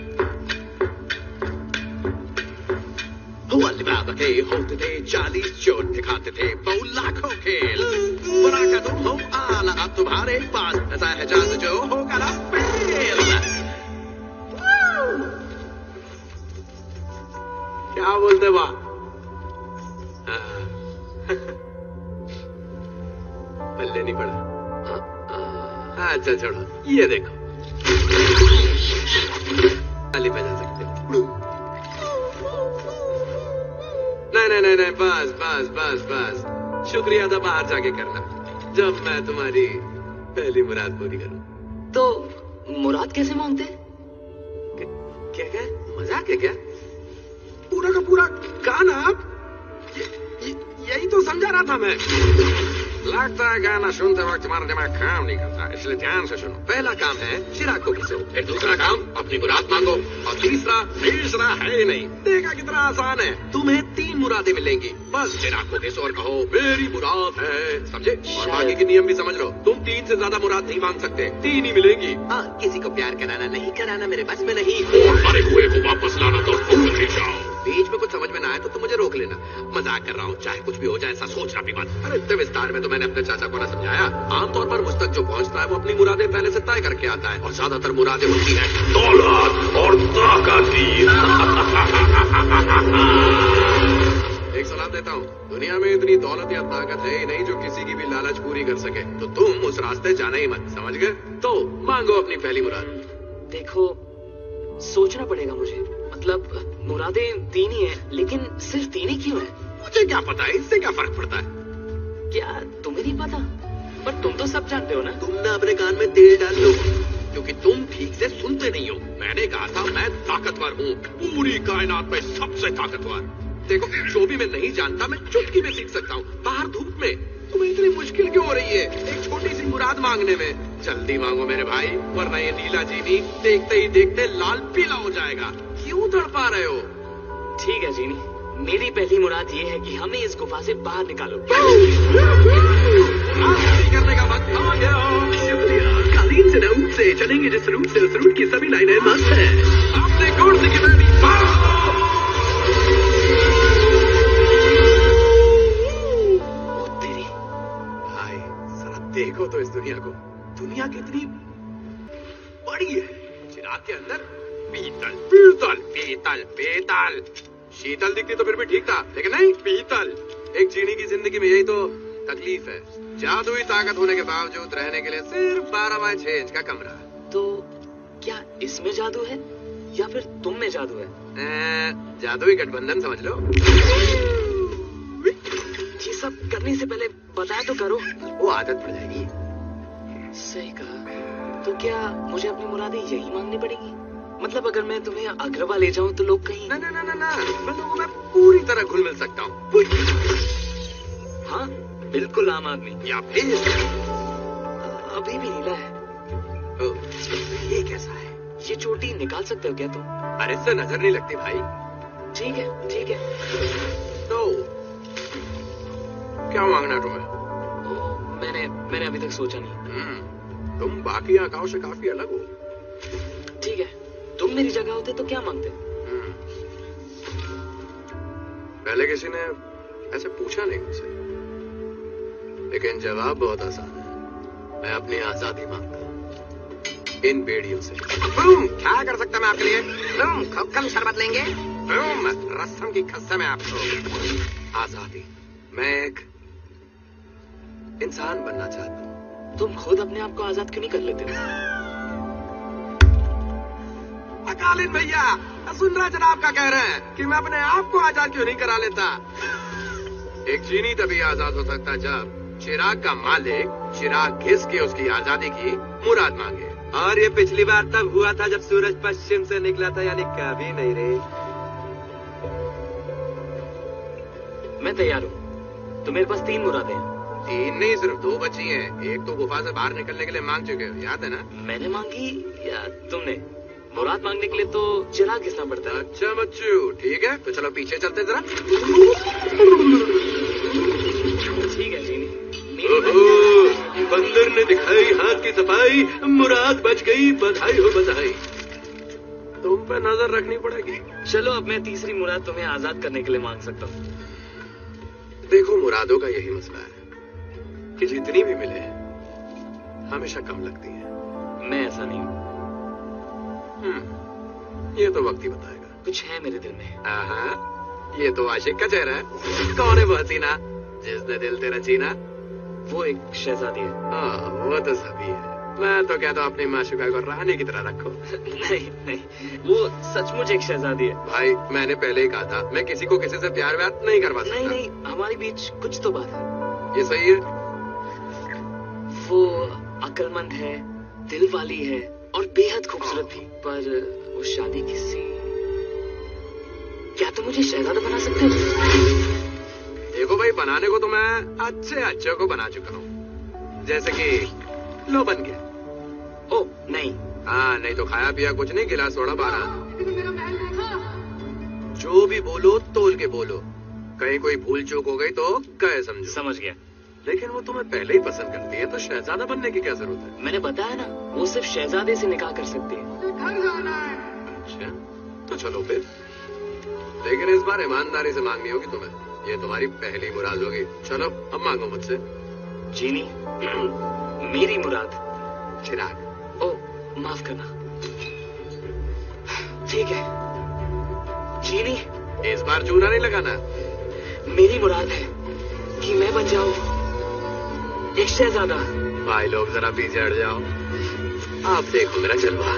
अलीबाबा के होते थे चालीस चोर दिखाते थे बहु लाखों खेल। बड़ा का तुम हो आला, अब तुम्हारे पास ऐसा है जादू जो होगा ना फेल। क्या बोलते वाह? पल्ले नहीं पड़ा। अच्छा छोड़ो, ये देखो ताली बजा सकते हो। नहीं नहीं नहीं नहीं, बस बस बस बस, शुक्रिया था बाहर जाके करना, जब मैं तुम्हारी पहली मुराद पूरी करूं। तो मुराद कैसे मांगते? क्या क्या मजाक है क्या? पूरा का पूरा गाना ये, ये, यही तो समझा रहा था मैं। लगता है गाना सुनते वक्त तुम्हारा दिमाग काम नहीं करता, इसलिए ध्यान से सुनो। पहला काम है चिराग को घिसो, फिर दूसरा काम अपनी मुराद मांगो, और तीसरा तीसरा है ही नहीं। देखा कितना आसान है। तुम्हें तीन मुरादें मिलेंगी, बस चिराग को घिसो और कहो मेरी मुराद है, समझे? और बाकी के नियम भी समझ लो। तुम तीन से ज्यादा मुराद नहीं मांग सकते, तीन ही मिलेंगी। हाँ, किसी को प्यार कराना नहीं कराना मेरे बस में नहीं। और मरे हुए को वापस लाना तो भूल ही जाओ। बीच में कुछ समझ में ना आए तो तुम मुझे रोक लेना। मजाक कर रहा हूँ, चाहे कुछ भी हो जाए ऐसा सोचना भी मत। अरे इतने विस्तार में तो मैंने अपने चाचा को ना समझाया। आमतौर पर मुझ तक जो पहुँचता है वो अपनी मुरादें पहले से तय करके आता है, और ज्यादातर मुरादें होती हैं दौलत और ताकत की। एक सलाह देता हूँ, दुनिया में इतनी दौलत या ताकत है ही नहीं जो किसी की भी लालच पूरी कर सके, तो तुम उस रास्ते जाना ही मत, समझ गए? तो मांगो अपनी पहली मुराद। देखो, सोचना पड़ेगा मुझे। मतलब मुरादें तीन ही हैं, लेकिन सिर्फ तीन ही क्यों हैं? मुझे क्या पता है, इससे क्या फर्क पड़ता है? क्या तुम्हें नहीं पता? पर तुम तो सब जानते हो ना। तुम ना अपने कान में तेल डाल लो, क्योंकि तुम ठीक से सुनते नहीं हो। मैंने कहा था मैं ताकतवर हूँ, पूरी कायनात में सबसे ताकतवर। देखो, जो भी मैं नहीं जानता मैं चुटकी में सीख सकता हूँ, बाहर धूप में। तुम्हें इतनी मुश्किल क्यों हो रही है एक छोटी सी मुराद मांगने में? जल्दी मांगो मेरे भाई, वरना ये नीला जीनी देखते ही देखते लाल पीला हो जाएगा। क्यों तड़पा रहे हो? ठीक है जीनी, मेरी पहली मुराद ये है कि हमें इस गुफा से बाहर निकालो। करने का वक्त आ गया। शुक्रिया। कालीन से रूट से चलेंगे जिस रूट से, उस रूट की सभी लाइनें मस्त है। आपने कौन सी किताबी? तेरी भाई जरा देखो तो इस दुनिया को, दुनिया कितनी बड़ी है। चिराग के अंदर पीतल पीतल पीतल पीतल। शीतल दिखती तो फिर भी ठीक था, लेकिन नहीं, पीतल। एक चीनी की जिंदगी में यही तो तकलीफ है। जादुई ताकत होने के बावजूद रहने के लिए सिर्फ बारह बाय छह इंच का कमरा। तो क्या इसमें जादू है या फिर तुम में जादू है? जादुई गठबंधन समझ लो। ये सब करने से पहले बताया तो करो। वो आदत पड़ जाएगी। सही कहा। तो क्या मुझे अपनी मुरादें यही मांगनी पड़ेगी? मतलब अगर मैं तुम्हें अग्रवा ले जाऊं तो लोग कहीं? ना ना ना ना ना, मैं लोगों में पूरी तरह घुल मिल सकता हूँ। हाँ, बिल्कुल आम आदमी। या फिर अभी भी नीला है। ओ, ये कैसा है? ये चोटी निकाल सकते हो क्या तुम? अरे इससे नजर नहीं लगती भाई। ठीक है ठीक है। तो क्या मांगना है तुम्हें? ओ, मैंने मैंने अभी तक सोचा नहीं। हम्म, तुम बाकी आकाओं से काफी अलग हो। ठीक है, तुम मेरी जगह होते तो क्या मांगते? हम्म, पहले किसी ने ऐसे पूछा नहीं मुझसे, लेकिन जवाब बहुत आसान है। मैं अपनी आजादी मांगता हूँ इन बेड़ियों से। तुम क्या कर सकता मैं आपके लिए? तुम खपखल शरबत लेंगे? तुम रस्म की कसम है आपको। आजादी। मैं एक इंसान बनना चाहता हूँ। तुम खुद अपने आप को आजाद क्यों नहीं कर लेते? अकालीन भैया, सुन रहा जनाब का कह रहे हैं कि मैं अपने आप को आजाद क्यों नहीं करा लेता। एक चीनी तभी आजाद हो सकता जब चिराग का मालिक चिराग घिस के उसकी आजादी की मुराद मांगे। और ये पिछली बार तब हुआ था जब सूरज पश्चिम से निकला था, यानी कभी नहीं रे। मैं तैयार हूँ। तो मेरे पास तीन मुरादें हैं। तीन नहीं, सिर्फ दो बची हैं। एक तो गुफा से बाहर निकलने के लिए मांग चुके हो, याद है ना? मैंने मांगी या तुमने? मुराद मांगने के लिए तो चिराग घिसना पड़ता है। अच्छा बच्चू, ठीक है, तो चलो पीछे चलते जरा। ठीक है जीनी। बंदर ने दिखाई हाथ की सफाई, मुराद बच गई, बधाई हो बधाई। तुम पे नजर रखनी पड़ेगी। चलो अब मैं तीसरी मुराद तुम्हें आजाद करने के लिए मांग सकता हूँ। देखो, मुरादों का यही मसला है कि जितनी भी मिले हमेशा कम लगती है। मैं ऐसा नहीं हूँ। हम्म, ये तो वक्त ही बताएगा। कुछ है मेरे दिल में। आहा, ये तो आशिक का चेहरा है। कौन है वो हसीना जिसने दिल तेरा छीना? वो एक शहजादी है। हाँ, वो तो सभी है। मैं तो कहता हूँ अपनी माशुका को रानी की तरह रखो। नहीं नहीं, वो सचमुच एक शहजादी है। भाई, मैंने पहले ही कहा था मैं किसी को किसी से प्यार व्यार नहीं करवा सकता। नहीं नहीं, हमारे बीच कुछ तो बात है। ये सही है। वो अक्लमंद है, दिल वाली है और बेहद खूबसूरत भी। पर वो शादी किससे? क्या तुम मुझे शहजादा बना सकते हो? देखो भाई, बनाने को तो मैं अच्छे अच्छे को बना चुका हूँ। जैसे कि लो बन गया। ओ नहीं। हाँ, नहीं तो खाया पिया कुछ नहीं, गिलास सोडा बारह। जो भी बोलो तोल के बोलो, कहीं कोई भूल चूक हो गई तो कहे समझो। समझ गया। लेकिन वो तुम्हें पहले ही पसंद करती है, तो शहजादा बनने की क्या जरूरत है? मैंने बताया ना, वो सिर्फ शहजादे से निकाह कर सकती है। घर जाना है। अच्छा, तो चलो फिर। लेकिन इस बार ईमानदारी से मांगनी होगी तुम्हें। ये तुम्हारी पहली मुराद होगी। चलो अब मांगो मुझसे। जीनी, मेरी मुराद चिराग। ओ माफ करना। ठीक है जीनी, इस बार चूना नहीं लगाना। मेरी मुराद है कि मैं बन जाऊं एक शहजादा। भाई लोग जरा पीछे हट जाओ, आप देखो मेरा जलवा।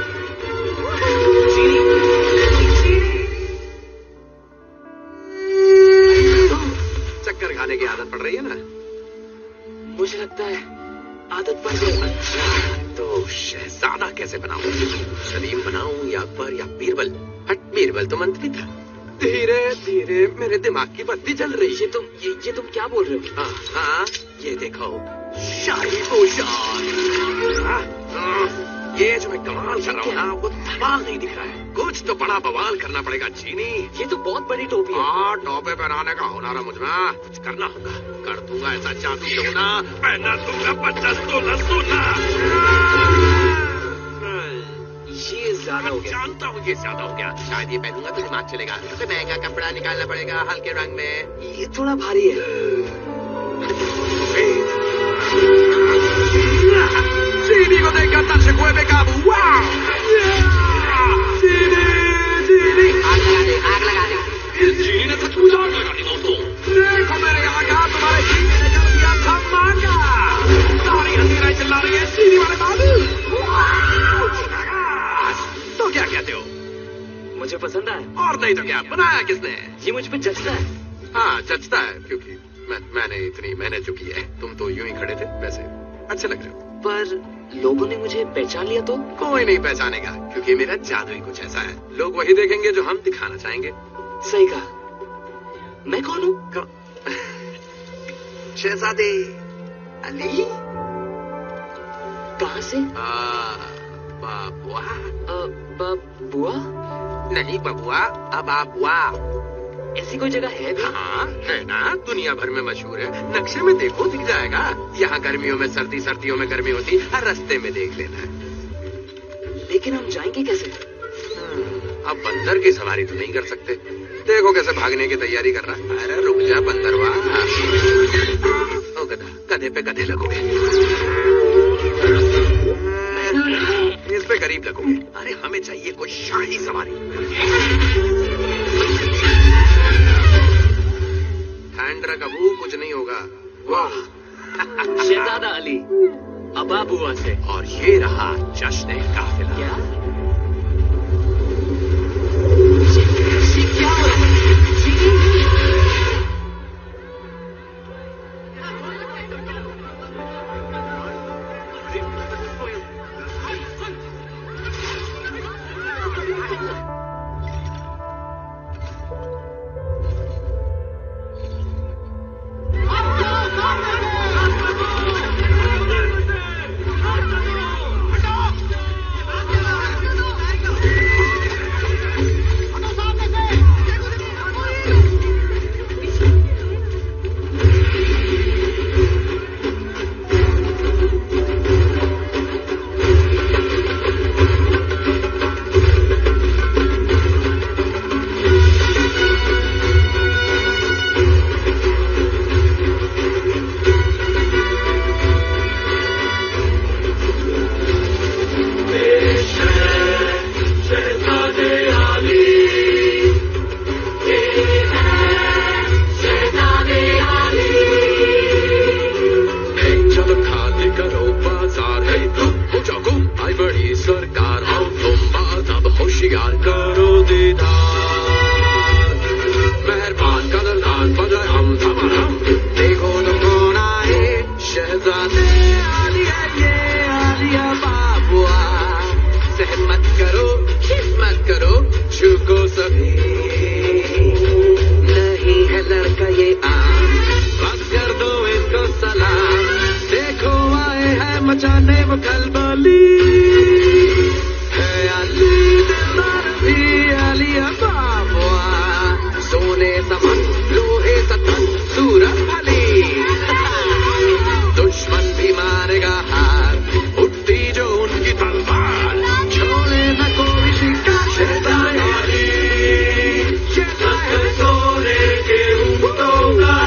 चक्कर खाने की आदत पड़ रही है ना? मुझे लगता है आदत पड़ गई। अच्छा, तो शहजादा कैसे बनाऊं? सलीम बनाऊं या अकबर या बीरबल? हट, बीरबल तो मंत्री था। धीरे धीरे मेरे दिमाग की बत्ती जल रही है। ये तुम ये, ये तुम क्या बोल रहे हो? हाँ हाँ, ये देखो, शाही पोशाक। हाँ, हाँ, ये जो मैं कमाल कर रहा हूँ ना, वो कमाल नहीं दिख रहा है। कुछ तो बड़ा बवाल करना पड़ेगा चीनी। ये तो बहुत बड़ी टोपी है। हाँ, टोपे पहनाने का हुनर है मुझमें। कुछ करना होगा, कर दूंगा ऐसा जादू टोना, पहना दूंगा पचास तोला सोना। ये ज्यादा हो गया। जानता हूँ ये ज्यादा हो गया। शायद ये पहनूंगा तो दिमाग चलेगा। सबसे महंगा कपड़ा निकालना पड़ेगा हल्के रंग में। ये थोड़ा भारी है। चीनी को देखकर दर्शक हुए बेकाबू। वाह! चीनी, चीनी, आग लगा दे, आग लगा दे। इस चीनी ने सचमुच आग लगा दी दोस्तों। देखो मेरे यहाँ का तुम्हारे चीनी ने कर दिया धमाका। सारी हसीनाएं चिल्ला रही है चीनी वाले बाबू। मुझे पसंद आया। और नहीं तो क्या, बनाया किसने? ये मुझ पे जचता है। हाँ जचता है, क्योंकि मैं, मैंने इतनी मेहनत जो की है। तुम तो यूं ही खड़े थे, वैसे अच्छे लग रहे हो। पर लोगों ने मुझे पहचान लिया तो? कोई नहीं पहचानेगा, क्योंकि मेरा जादू ही कुछ ऐसा है। लोग वही देखेंगे जो हम दिखाना चाहेंगे। सही कहा। मैं कौन हूँ? शहजादे अली। कहाँ से? बबुआ। बबुआ? नहीं बबुआ, अब बबुआ। ऐसी कोई जगह है भी? हाँ है ना, दुनिया भर में मशहूर है। नक्शे में देखो दिख जाएगा। यहाँ गर्मियों में सर्दी, सर्दियों में गर्मी होती, हर रास्ते में देख लेना। लेकिन हम जाएंगे कैसे? अब बंदर की सवारी तो नहीं कर सकते। देखो कैसे भागने की तैयारी कर रहा। अरे रुक जा बंदरवा। ओ गधा, गधे पे गधे लगोगे। इस पे गरीब लगोगे। अरे हमें चाहिए कोई शाही सवारी। हैंड रख अबू, कुछ नहीं होगा। वाह। शहजादा अली अबाबुआ से। और ये रहा जश्न काफिला। क्या? क्या हो रहा है? सोने के ऊँटों का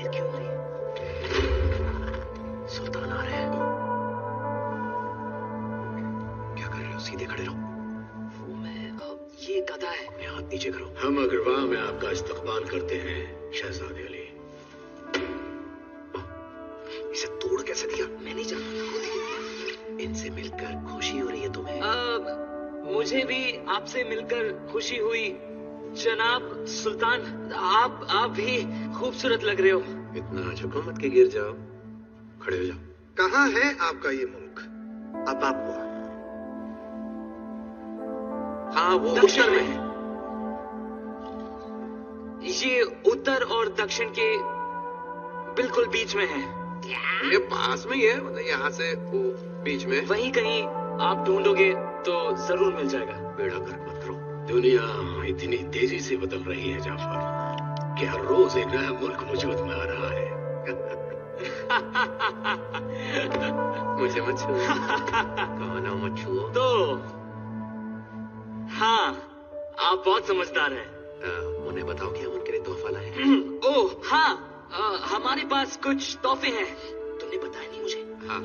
देर क्यों हो रही है? सुल्तान आ रहे हैं। क्या कर रहे हो? सीधे खड़े रहो। वो मैं अब ये गधा है। अपने हाथ नीचे करो। हम अग्रवाह में आपका इस्तकबाल करते हैं शहजादे अली। इसे तोड़ कैसे दिया? मैं नहीं जानता। इनसे मिलकर खुशी हो रही है तुम्हें? आ, मुझे भी आपसे मिलकर खुशी हुई जनाब सुल्तान। आप आप भी खूबसूरत लग रहे हो। इतना झुको मत के गिर जाओ। खड़े हो जाओ। कहाँ है आपका ये मुल्क? अब आप हुआ। हाँ, वो दक्षिण में है। ये उत्तर और दक्षिण के बिल्कुल बीच में है। ये पास में ही है, मतलब यहाँ से वो बीच में। वहीं कहीं आप ढूंढोगे तो जरूर मिल जाएगा। बेड़ा गर्क मत करो। दुनिया इतनी तेजी से बदल रही है जाफर, कि हर रोज एक नया मुल्क वजूद में आ रहा है। मुझे मत छुओ। कौन हो मत छुओ? तो हाँ, आप बहुत समझदार हैं। आ, उन्हें बताओ कि हम उनके लिए तोहफा लाए हैं। ओह हाँ, आ, हमारे पास कुछ तोहफे हैं। तुमने बताया नहीं मुझे। हाँ।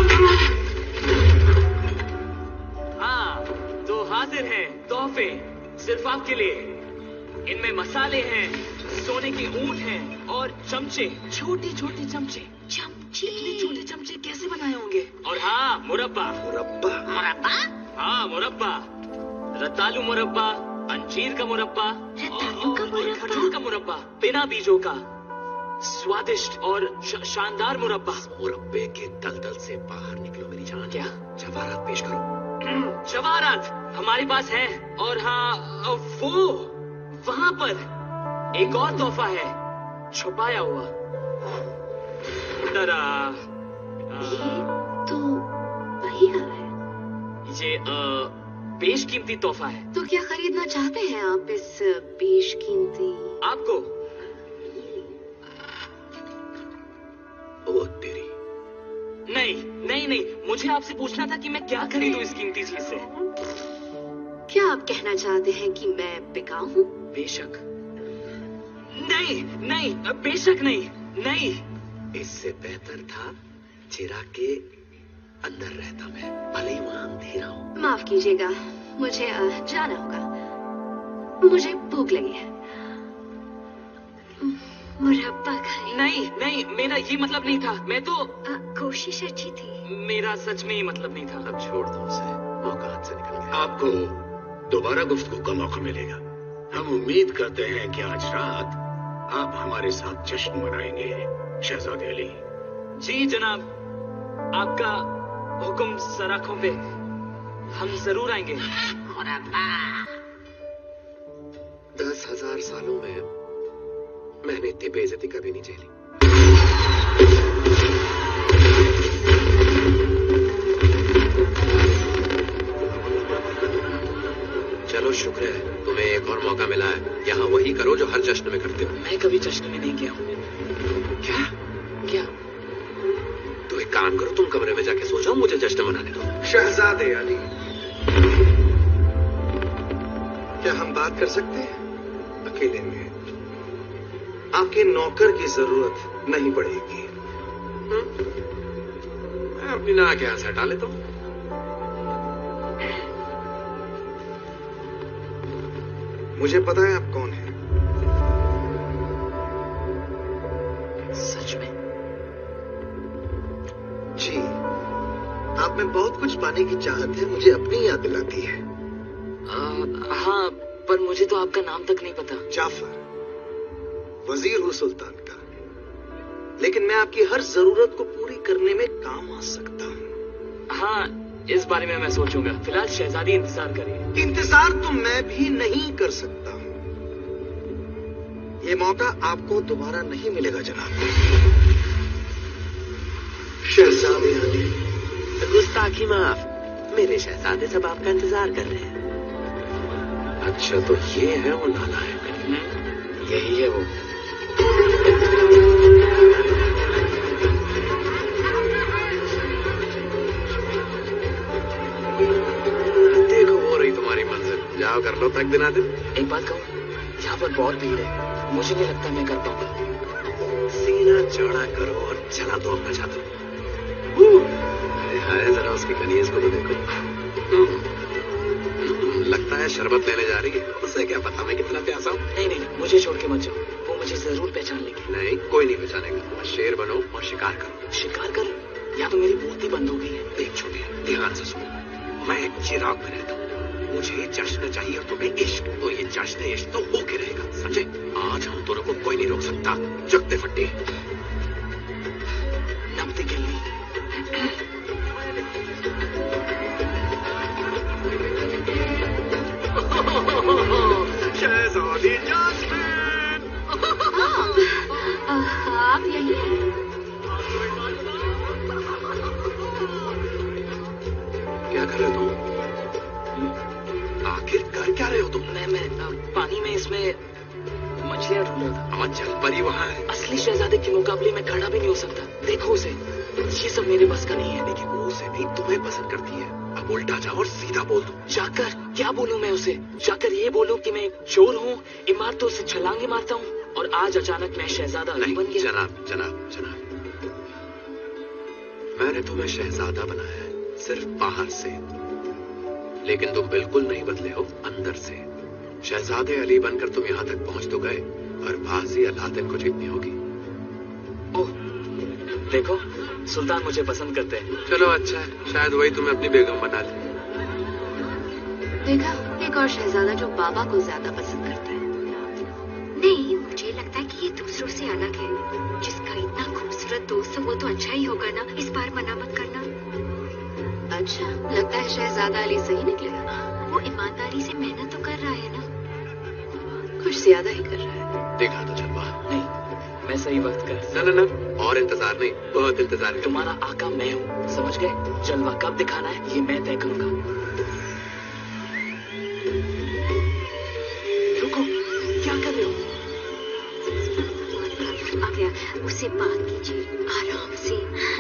हाँ, तो हाजिर हैं तोहफे सिर्फ आपके लिए। इनमें मसाले हैं, सोने के ऊंट हैं और चमचे, छोटे छोटे चमचे। चमचे? इतने छोटे चमचे कैसे बनाए होंगे? और हाँ, मुरब्बा। मुरब्बा? मुरब्बा? हाँ, मुरब्बा। रतालू मुरब्बा, अंजीर का मुरब्बा रतालू का और मुरब्बा? खजूर का मुरब्बा, बिना बीजों का, स्वादिष्ट और श- शानदार मुरब्बा। मुरब्बे के दलदल से बाहर निकलो मेरी जान। क्या? जवाहरात पेश करो। जवाहरात हमारे पास है। और हाँ, वो वहां पर एक और तोहफा है छुपाया हुआ। तरा ये तो वही हाल है। ये अ, बेशकीमती तोहफा है। तो क्या खरीदना चाहते हैं आप इस बेशकीमती? आपको ओ तेरी। नहीं नहीं नहीं, मुझे आपसे पूछना था कि मैं क्या खरीदूं इस कीमती चीज से। क्या आप कहना चाहते हैं कि मैं बिकाऊ हूँ? बेशक नहीं नहीं, बेशक नहीं नहीं। इससे बेहतर था चिराग के अंदर रहता मैं, भले ही वहां अंधेरा हो। माफ कीजिएगा, मुझे अ, जाना होगा। मुझे भूख लगी है। मुरब्बा खाए? नहीं नहीं, मेरा ये मतलब नहीं था। मैं तो आ, कोशिश अच्छी थी। मेरा सच में ये मतलब नहीं था। अब छोड़ दो उसे, मौका हाथ से निकल गया। आपको दोबारा गुफ्तगू का मौका मिलेगा। हम उम्मीद करते हैं कि आज रात आप हमारे साथ जश्न मनाएंगे शहजादे अली। जी जनाब, आपका हुक्म सराखों पे। हम जरूर आएंगे। मुरब्बा। दस हजार सालों में मैंने इतनी बेइज्जती कभी नहीं झेली। चलो शुक्र है तुम्हें एक और मौका मिला है। यहाँ वही करो जो हर जश्न में करते हो। मैं कभी जश्न में नहीं गया हूँ। क्या? क्या? तो एक काम करो, तुम कमरे में जाके सो जाओ, मुझे जश्न मनाने दो। शहजादे अली, क्या हम बात कर सकते हैं अकेले में? आपके नौकर की जरूरत नहीं पड़ेगी। मैं अपनी नाक यहाँ से हटा लेता हूँ। मुझे पता है आप कौन हैं। सच में? जी, आप में बहुत कुछ पाने की चाहत है, मुझे अपनी याद दिलाती है। आ, हाँ, पर मुझे तो आपका नाम तक नहीं पता। जाफर, वजीर हूं सुल्तान का, लेकिन मैं आपकी हर जरूरत को पूरी करने में काम आ सकता हूं। हाँ, इस बारे में मैं सोचूंगा। फिलहाल शहजादी इंतजार करिए। इंतजार तो मैं भी नहीं कर सकता हूं। यह मौका आपको दोबारा नहीं मिलेगा जनाब। शहजादे अली। गुस्ताखी माफ, मेरे शहजादे सब आपका इंतजार कर रहे हैं। अच्छा, तो ये है वो नालायक। यही है वो। देखो हो रही तुम्हारी मंजिल, जाओ कर लो तक दिना दिन। एक बात कहूँ, यहाँ पर बहुत भीड़ है, मुझे नहीं लगता मैं कर पाऊंगा। सीना चौड़ा करो और चला दो अपना जादू। हाय, जरा उसकी कनीज को तो देखो। लगता है शरबत लेने जा रही है। उसे क्या पता मैं कितना प्यासा हूँ। नहीं नहीं, मुझे छोड़ के मत जाओ, वो मुझे जरूर पहचान लेगी। नहीं, कोई नहीं पहचानेगा। तुम शेर बनो और शिकार करो। शिकार कर, या तो मेरी बोलती बंद हो गई है। देख छोटी, ध्यान से सुन। मैं एक चिराग में रहता हूँ, मुझे जश्न चाहिए और तुम्हें इश्क, तो ये जश्न इश्क तो होके रहेगा, समझे? आज हम दोनों को कोई नहीं रोक सकता। जगते फट्टे, नमते खिल्ली। शहजादी जैस्मिन। आप यही हैं? क्या कर रहे हो तुम? आखिर कर क्या रहे हो तुम? मैं मैं पानी में इसमें मछलियां ढूंढ रहा था। जल परी वहाँ है। असली शहजादे के मुकाबले में खड़ा भी नहीं हो सकता। देखो उसे, ये सब मेरे बस का नहीं है। लेकिन वो उसे नहीं, तुम्हें पसंद करती है। अब उल्टा जाओ और सीधा बोल दो। जाकर क्या बोलूं मैं उसे? जाकर ये बोलूं कि मैं चोर हूँ, इमारतों से छलांगे मारता हूँ और आज अचानक मैं शहजादा नहीं बन गया। जनाब, जनाब, जनाब, मैंने तुम्हें शहजादा बनाया है सिर्फ बाहर से, लेकिन तुम बिल्कुल नहीं बदले हो अंदर से। शहजादे अली बनकर तुम यहाँ तक पहुंच तो गए, और बाजी अल्लादिन को जीतनी होगी। ओह, देखो सुल्तान मुझे पसंद करते हैं। चलो अच्छा है, शायद वही तुम्हें अपनी बेगम बना ले। देखा, एक और शहजादा जो बाबा को ज्यादा पसंद करता है। नहीं, मुझे लगता है कि ये दूसरों से अलग है। जिसका इतना खूबसूरत दोस्त हो वो तो अच्छा ही होगा ना। इस बार मना मत करना। अच्छा, लगता है शहजादा अली सही निकलेगा। वो ईमानदारी से मेहनत तो कर रहा है ना। कुछ ज्यादा ही कर रहा है। देखा तो जलवा। नहीं, मैं सही वक्त कर। न न न, और इंतजार नहीं, बहुत इंतजार कर। तुम्हारा आका मैं हूँ, समझ गए? जलवा कब दिखाना है ये मैं तय करूंगा। रुको, क्या कर रहे हो? आज्ञा, उससे बात कीजिए आराम से।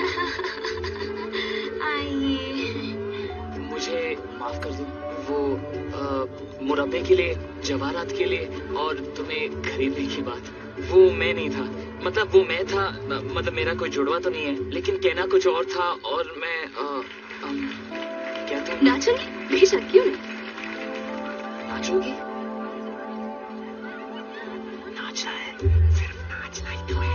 आइए। मुझे माफ कर दो। वो आ, मुरब्बे के लिए, जवाहरात के लिए और तुम्हें खरीदने की बात, वो मैं नहीं था। मतलब वो मैं था, मतलब मेरा कोई जुड़वा तो नहीं है, लेकिन कहना कुछ और था। और मैं आ, आ, क्या तुम नाचोगी? बेशक, क्यों नहीं? नाचोगी? नाचना है, सिर्फ नाचना ही तो है।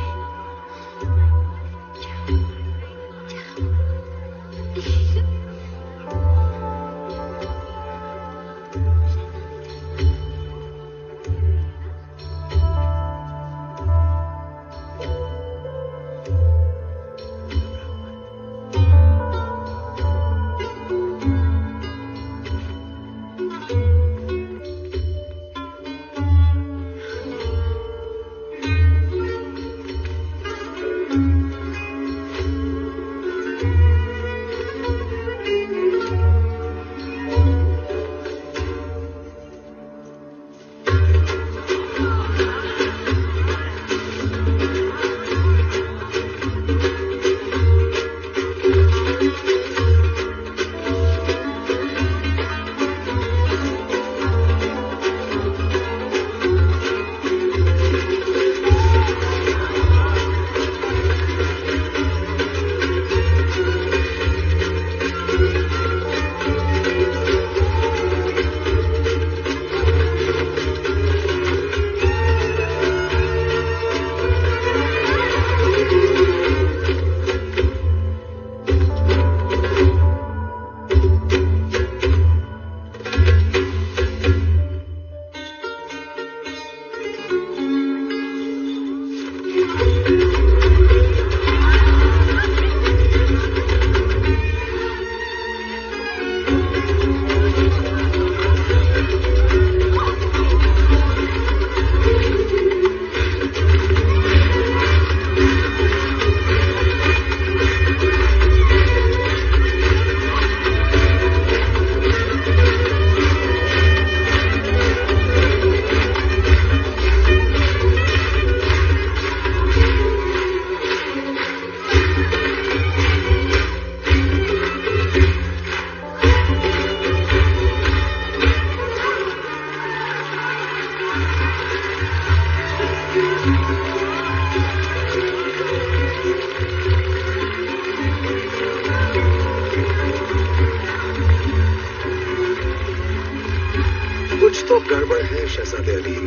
शहजादे अलीम।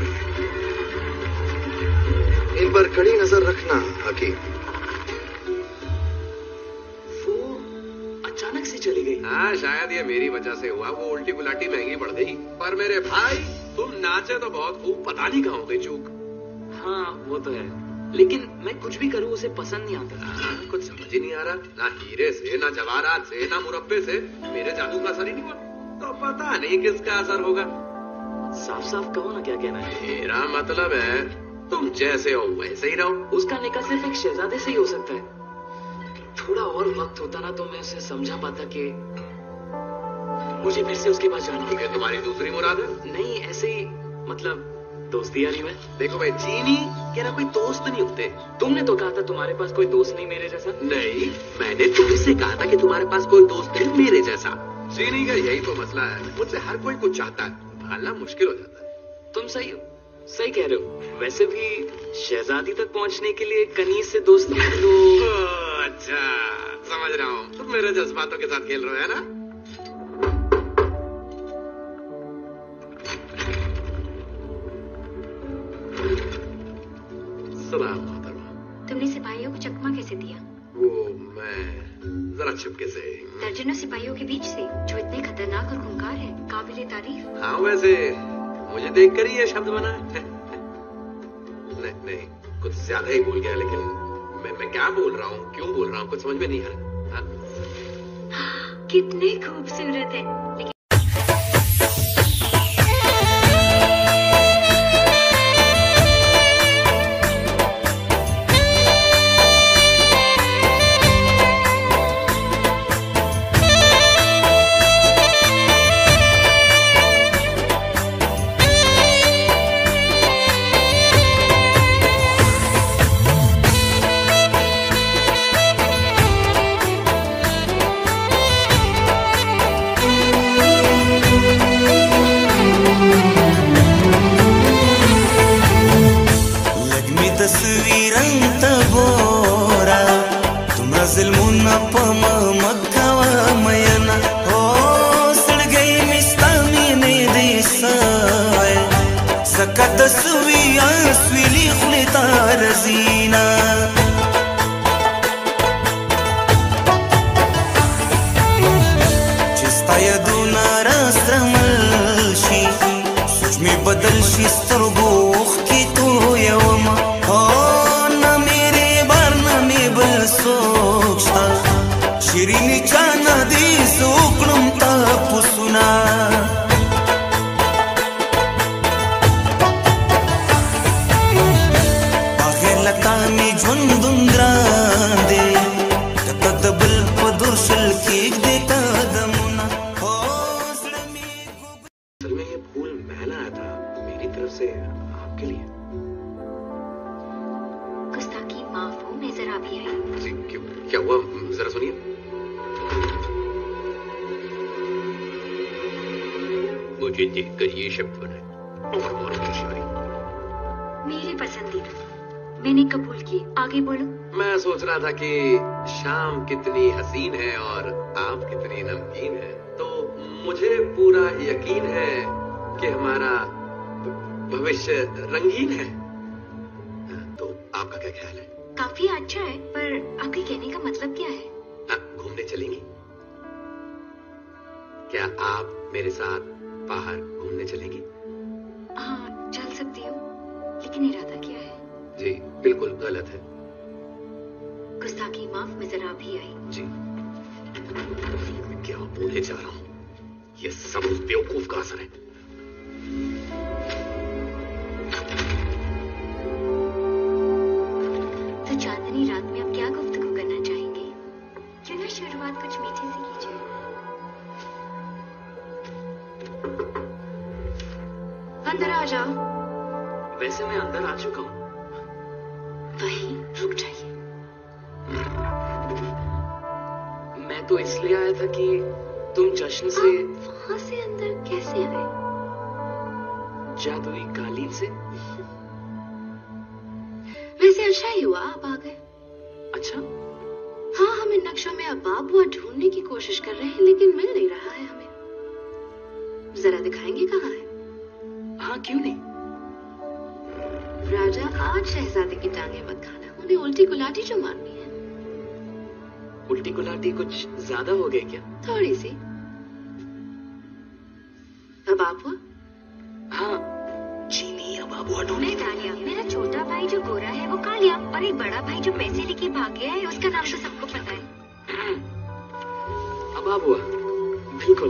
इन पर कड़ी नजर रखना हकीम। वो अचानक से चली गई। हाँ, शायद ये मेरी वजह से हुआ। वो उल्टी गुलाटी महंगी पड़ गई। पर मेरे भाई, तुम नाचे तो बहुत खूब, पता नहीं कहाँ हो गई चूक। हाँ वो तो है, लेकिन मैं कुछ भी करूँ उसे पसंद नहीं आता। हाँ, कुछ समझ ही नहीं आ रहा। ना हीरे से, ना जवाहरात से, ना मुरब्बे से मेरे जादू का असर ही नहीं हुआ। तो पता नहीं किसका असर होगा। साफ साफ कहो ना क्या कहना है। मेरा मतलब है तुम जैसे हो वैसे ही रहो। उसका निकाह सिर्फ एक शहजादे से ही हो सकता है। थोड़ा और वक्त होता ना तो मैं उसे समझा पाता कि मुझे फिर से उसके पास जाना होगा। ये तुम्हारी दूसरी मुराद है? नहीं, ऐसे ही, मतलब दोस्ती यारी में। देखो भाई, चीनी के ना कोई दोस्त नहीं होते। तुमने तो कहा था तुम्हारे पास कोई दोस्त नहीं मेरे जैसा। नहीं, मैंने तुमसे कहा था कि तुम्हारे पास कोई दोस्त है मेरे जैसा। चीनी का यही तो मसला है, मुझसे हर कोई कुछ चाहता है, भालना मुश्किल हो जाता है। तुम सही हो, सही कह रहे हो। वैसे भी शहजादी तक पहुंचने के लिए कनीज से दोस्ती तो। अच्छा, समझ रहा हूँ, तुम मेरे जज्बातों के साथ खेल रहे हो, है ना? सलाम मोहतरमा। तुमने सिपाहियों को चकमा कैसे दिया? वो मैं जरा चुपके से। दर्जनों सिपाहियों के बीच से, जो इतने खतरनाक और खूंखार है, काबिले तारीफ। हाँ, वैसे मुझे देखकर ही ये शब्द बना है। नहीं नहीं, कुछ ज्यादा ही बोल गया, लेकिन मैं मैं क्या बोल रहा हूँ, क्यों बोल रहा हूँ, कुछ समझ में नहीं आ रहा। हाँ? कितने खूबसूरत है, लेकिन था कि शाम कितनी हसीन है और आप कितनी नमकीन है, तो मुझे पूरा यकीन है कि हमारा भविष्य रंगीन है। तो आपका क्या ख्याल है? काफी अच्छा है, पर आपके कहने का मतलब क्या है? आप घूमने चलेंगी? क्या आप मेरे साथ बाहर घूमने चलेंगी? हाँ, चल सकती हूँ, लेकिन इरादा क्या है? जी बिल्कुल गलत है। गुस्ताखी माफ, मैं जरा भी आई। जी, क्या बोले जा रहा हूं, ये सब उस बेवकूफ का असर है। तो चांदनी रात में आप क्या गुफ्तगू करना चाहेंगे? क्यों ना शुरुआत कुछ मीठे से कीजिए। अंदर आ जाओ। वैसे मैं अंदर आ चुका हूँ। वहीं रुक जाइए। मैं तो इसलिए आया था कि तुम जश्न से। वहां से अंदर कैसे आए? जादुई कालीन से। वैसे अच्छा ही हुआ आप आ गए। अच्छा? हाँ, हम इन नक्शों में अबाब हुआ ढूंढने की कोशिश कर रहे हैं, लेकिन मिल नहीं रहा है हमें। जरा दिखाएंगे कहाँ है? हाँ क्यों नहीं। राजा, आज शहजादे की टांगे मत खाना, उन्हें उल्टी गुलाटी जो मारनी है। उल्टी गुलाटी कुछ ज्यादा हो गए क्या? थोड़ी सी। अब आप हुआ? हाँ, चीनी अब आप हुआ मैं डालिया, मेरा छोटा भाई जो गोरा है वो कालिया, और एक बड़ा भाई जो पैसे लेके भाग गया है उसका नाम तो सबको पता है। अब आप हुआ, बिल्कुल।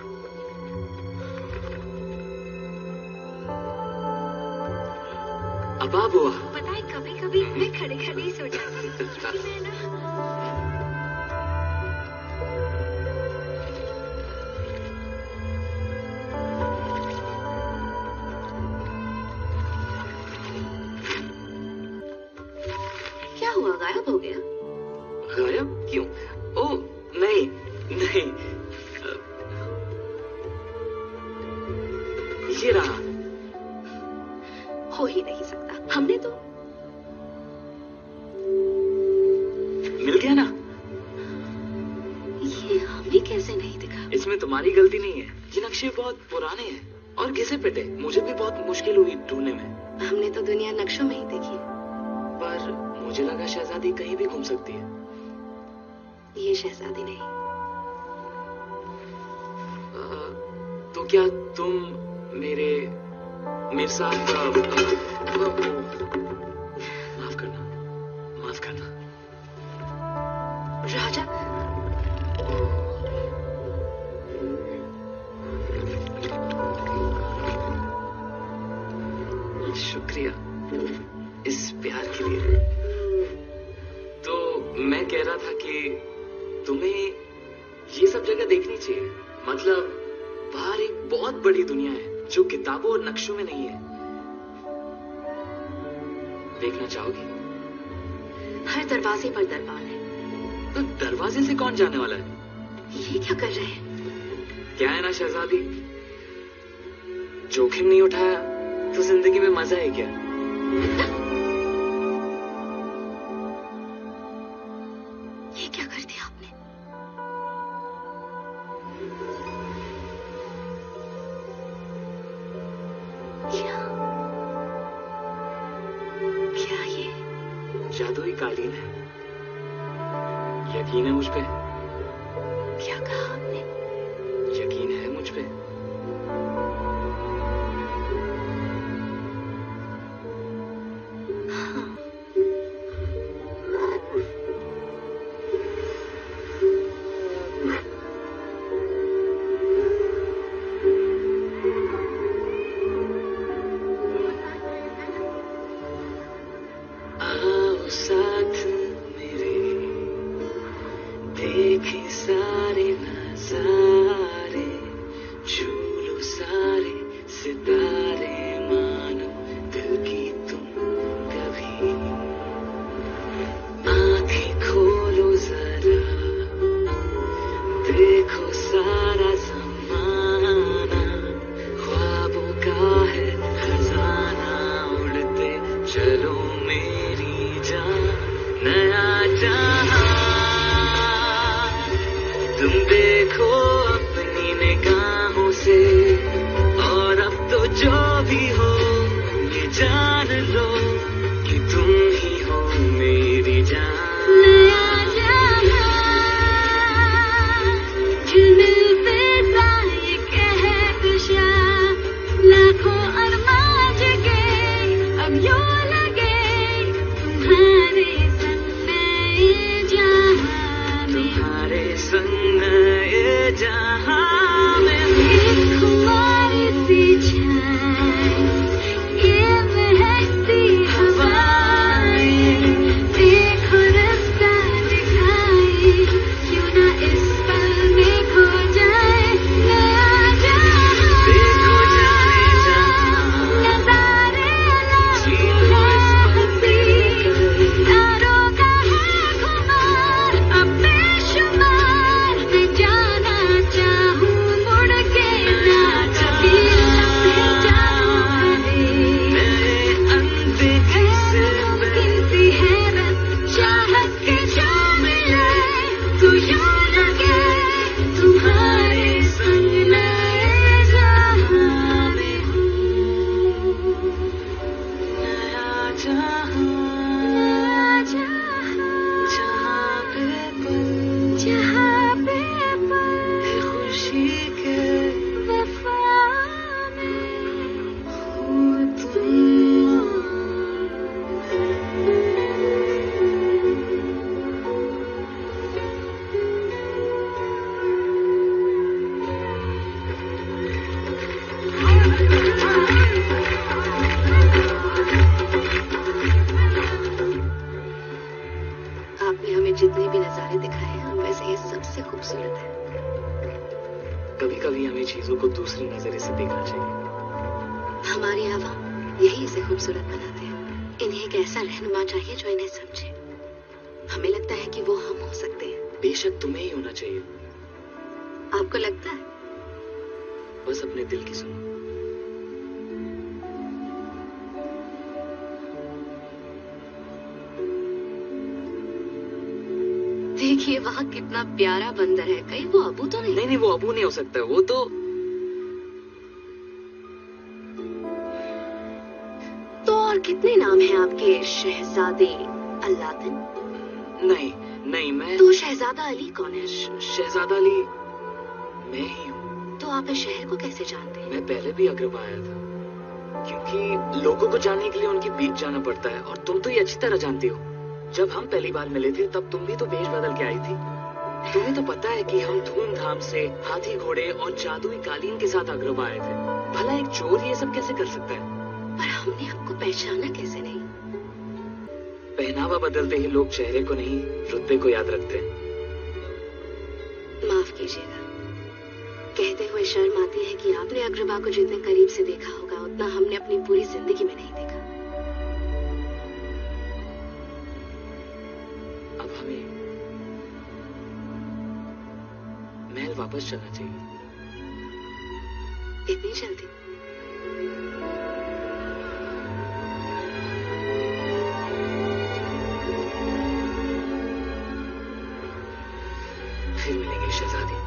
अब आप हुआ। पता है कभी कभी मैं खड़े खड़े ही सो जाती हूँ। मैं ना क्या हुआ, गायब हो गया? गायब क्यों? ओ नहीं नहीं, ये रहा। हो ही नहीं सकता, हमने तो मिल गया ना? ये हमें कैसे नहीं दिखा? इसमें तुम्हारी गलती नहीं है, ये नक्शे बहुत पुराने हैं और घिसे पिटे, मुझे भी बहुत मुश्किल हुई ढूंढने में। हमने तो दुनिया नक्शों में ही देखी, पर मुझे लगा शहजादी कहीं भी घूम सकती है। ये शहजादी नहीं। आ, तो क्या तुम मेरे मेरे साथ आ, आ, माफ करना, माफ करना राजा। शुक्रिया इस प्यार के लिए। तो मैं कह रहा था कि तुम्हें ये सब जगह देखनी चाहिए। मतलब बाहर एक बहुत बड़ी दुनिया है जो किताबों और नक्शों में नहीं है। देखना चाहोगी? हर दरवाजे पर दरबार है। तो दरवाजे से कौन जाने वाला है? ये क्या कर रहे हैं? क्या है ना शहजादी, जोखिम नहीं उठाया तो जिंदगी में मजा है क्या? ये क्या कर दिया आपने? क्या क्या ये जादुई कालीन है, यकीन है मुझ पे? क्या कहा आपने? यकीन है मुझ पे? आओ साथ मेरे देखे सारे ना खूबसूरत है। कभी कभी हमें चीजों को दूसरी नजरिए से देखना चाहिए। हमारी आवाम यही इसे खूबसूरत बनाते हैं। इन्हें एक ऐसा रहनुमा चाहिए जो इन्हें समझे। हमें लगता है कि वो हम हो सकते हैं। बेशक तुम्हें ही होना चाहिए। आपको लगता है? बस अपने दिल की सुनो। देखिए वहाँ कितना प्यारा बंदर है। कहीं वो अबू तो नहीं? नहीं नहीं, वो अबू नहीं हो सकता। वो तो तो और कितने नाम हैं आपके? शहजादे अल्लादिन? नहीं नहीं, मैं तो शहजादा अली कौन है? शहजादा अली मैं ही हूँ। तो आप इस शहर को कैसे जानते हैं? मैं पहले भी अग्रवा आया था, क्योंकि लोगों को जानने के लिए उनके बीच जाना पड़ता है, और तुम तो ये अच्छी तरह जानती हो। जब हम पहली बार मिले थे तब तुम भी तो वेश बदल के आई थी। तुम्हें तो पता है कि हम धूमधाम से हाथी घोड़े और जादुई कालीन के साथ अग्रवा आए थे। भला एक चोर ये सब कैसे कर सकता है? पर हमने आपको पहचाना कैसे नहीं? पहनावा बदलते ही लोग चेहरे को नहीं, रुतबे को याद रखते हैं। माफ कीजिएगा, कहते हुए शर्म आती है कि आपने अग्रवा को जितने करीब से देखा होगा उतना हमने अपनी पूरी जिंदगी में नहीं देखा। अब हमें महल वापस चलना चाहिए। इतनी जल्दी? फिर मिलेंगे शहजादी।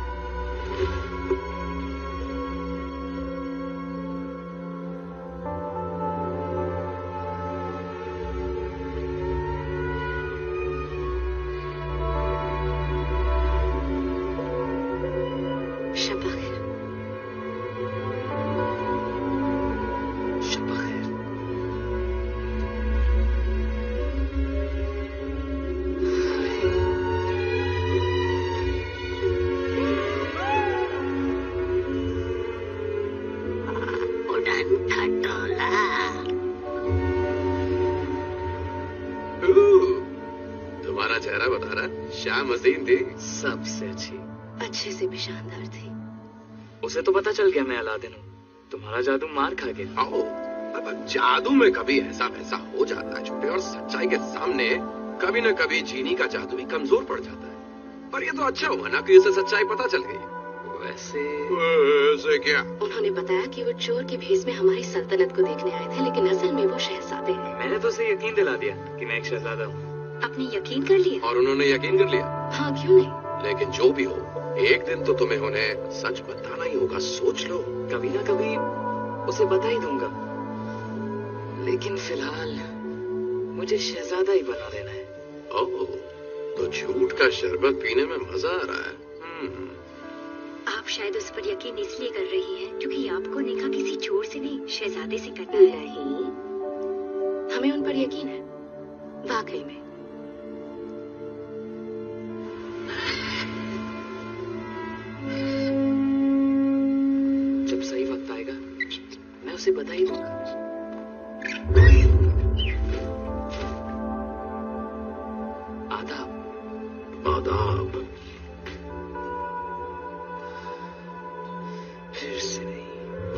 मशीन थी सबसे अच्छी, अच्छे से भी शानदार थी। उसे तो पता चल गया मैं अलादीन हूँ। तुम्हारा जादू मार खा गया। आओ, अब जादू में कभी ऐसा वैसा हो जाता है छोटे, और सच्चाई के सामने कभी न कभी जीनी का जादू भी कमजोर पड़ जाता है। पर ये तो अच्छा हुआ ना कि इसे सच्चाई पता चल गई। वैसे वैसे क्या? उन्होंने बताया कि वो चोर के भेष में हमारी सल्तनत को देखने आए थे, लेकिन असल में वो शहजादे हैं। मैंने तो उसे यकीन दिला दिया कि मैं एक शहजादा हूँ। आपने यकीन कर लिया? और उन्होंने यकीन कर लिया? हाँ, क्यों नहीं? लेकिन जो भी हो, एक दिन तो तुम्हें उन्हें सच बताना ही होगा। सोच लो। कभी ना कभी उसे बता ही दूंगा, लेकिन फिलहाल मुझे शहजादा ही बना देना है। ओह, तो झूठ का शरबत पीने में मजा आ रहा है। हम्म। आप शायद उस पर यकीन इसलिए कर रही हैं क्योंकि आपको निकाह किसी चोर से नहीं, शहजादे से करना है। नहीं, हमें उन पर यकीन है, वाकई में। जब सही वक्त आएगा मैं उसे बता ही दूंगा। आदाब। आदाब। फिर से नहीं।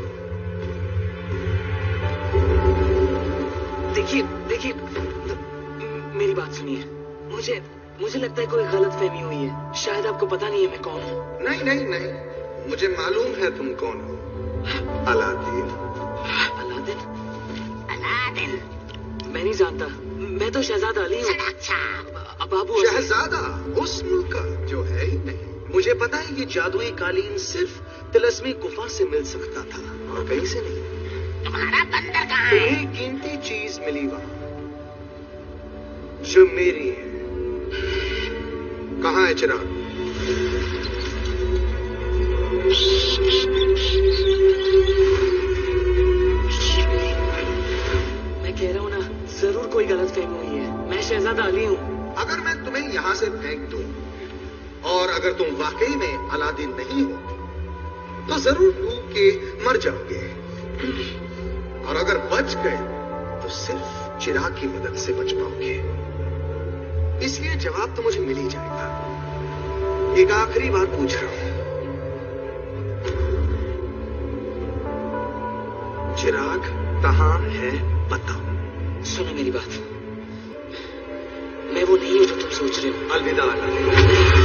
देखिए देखिए, मेरी बात सुनिए। मुझे मुझे लगता है कोई गलत फहमी हुई है। शायद आपको पता नहीं है मैं कौन हूँ। नहीं नहीं नहीं, मुझे मालूम है तुम कौन हो। अलादीन। अलादीन? अलादीन? मैं नहीं जानता। मैं तो शहजादा अली हूँ। अब आप शहजादा उस मुल्क का जो है ही नहीं। मुझे पता है ये जादुई कालीन सिर्फ तिलस्मी गुफा से मिल सकता था और कहीं से नहीं। तुम्हारा बंदर कहाँ है? तुम्हें कीमती चीज मिली वहां जो मेरी है। कहाँ है चिराग? मैं कह रहा हूँ ना, जरूर कोई गलत फहमी हुई है। मैं शहजादा अली हूँ। अगर मैं तुम्हें यहां से फेंक दूं और अगर तुम वाकई में अलादीन नहीं हो तो जरूर डूब के मर जाओगे, और अगर बच गए तो सिर्फ चिराग की मदद से बच पाओगे। इसलिए जवाब तो मुझे मिल ही जाएगा। एक आखिरी बात पूछ रहा हूं, चिराग कहां है बताओ। सुनो मेरी बात, मैं वो नहीं हूं जो तुम सोच रहे हो। अलविदा अलादीन।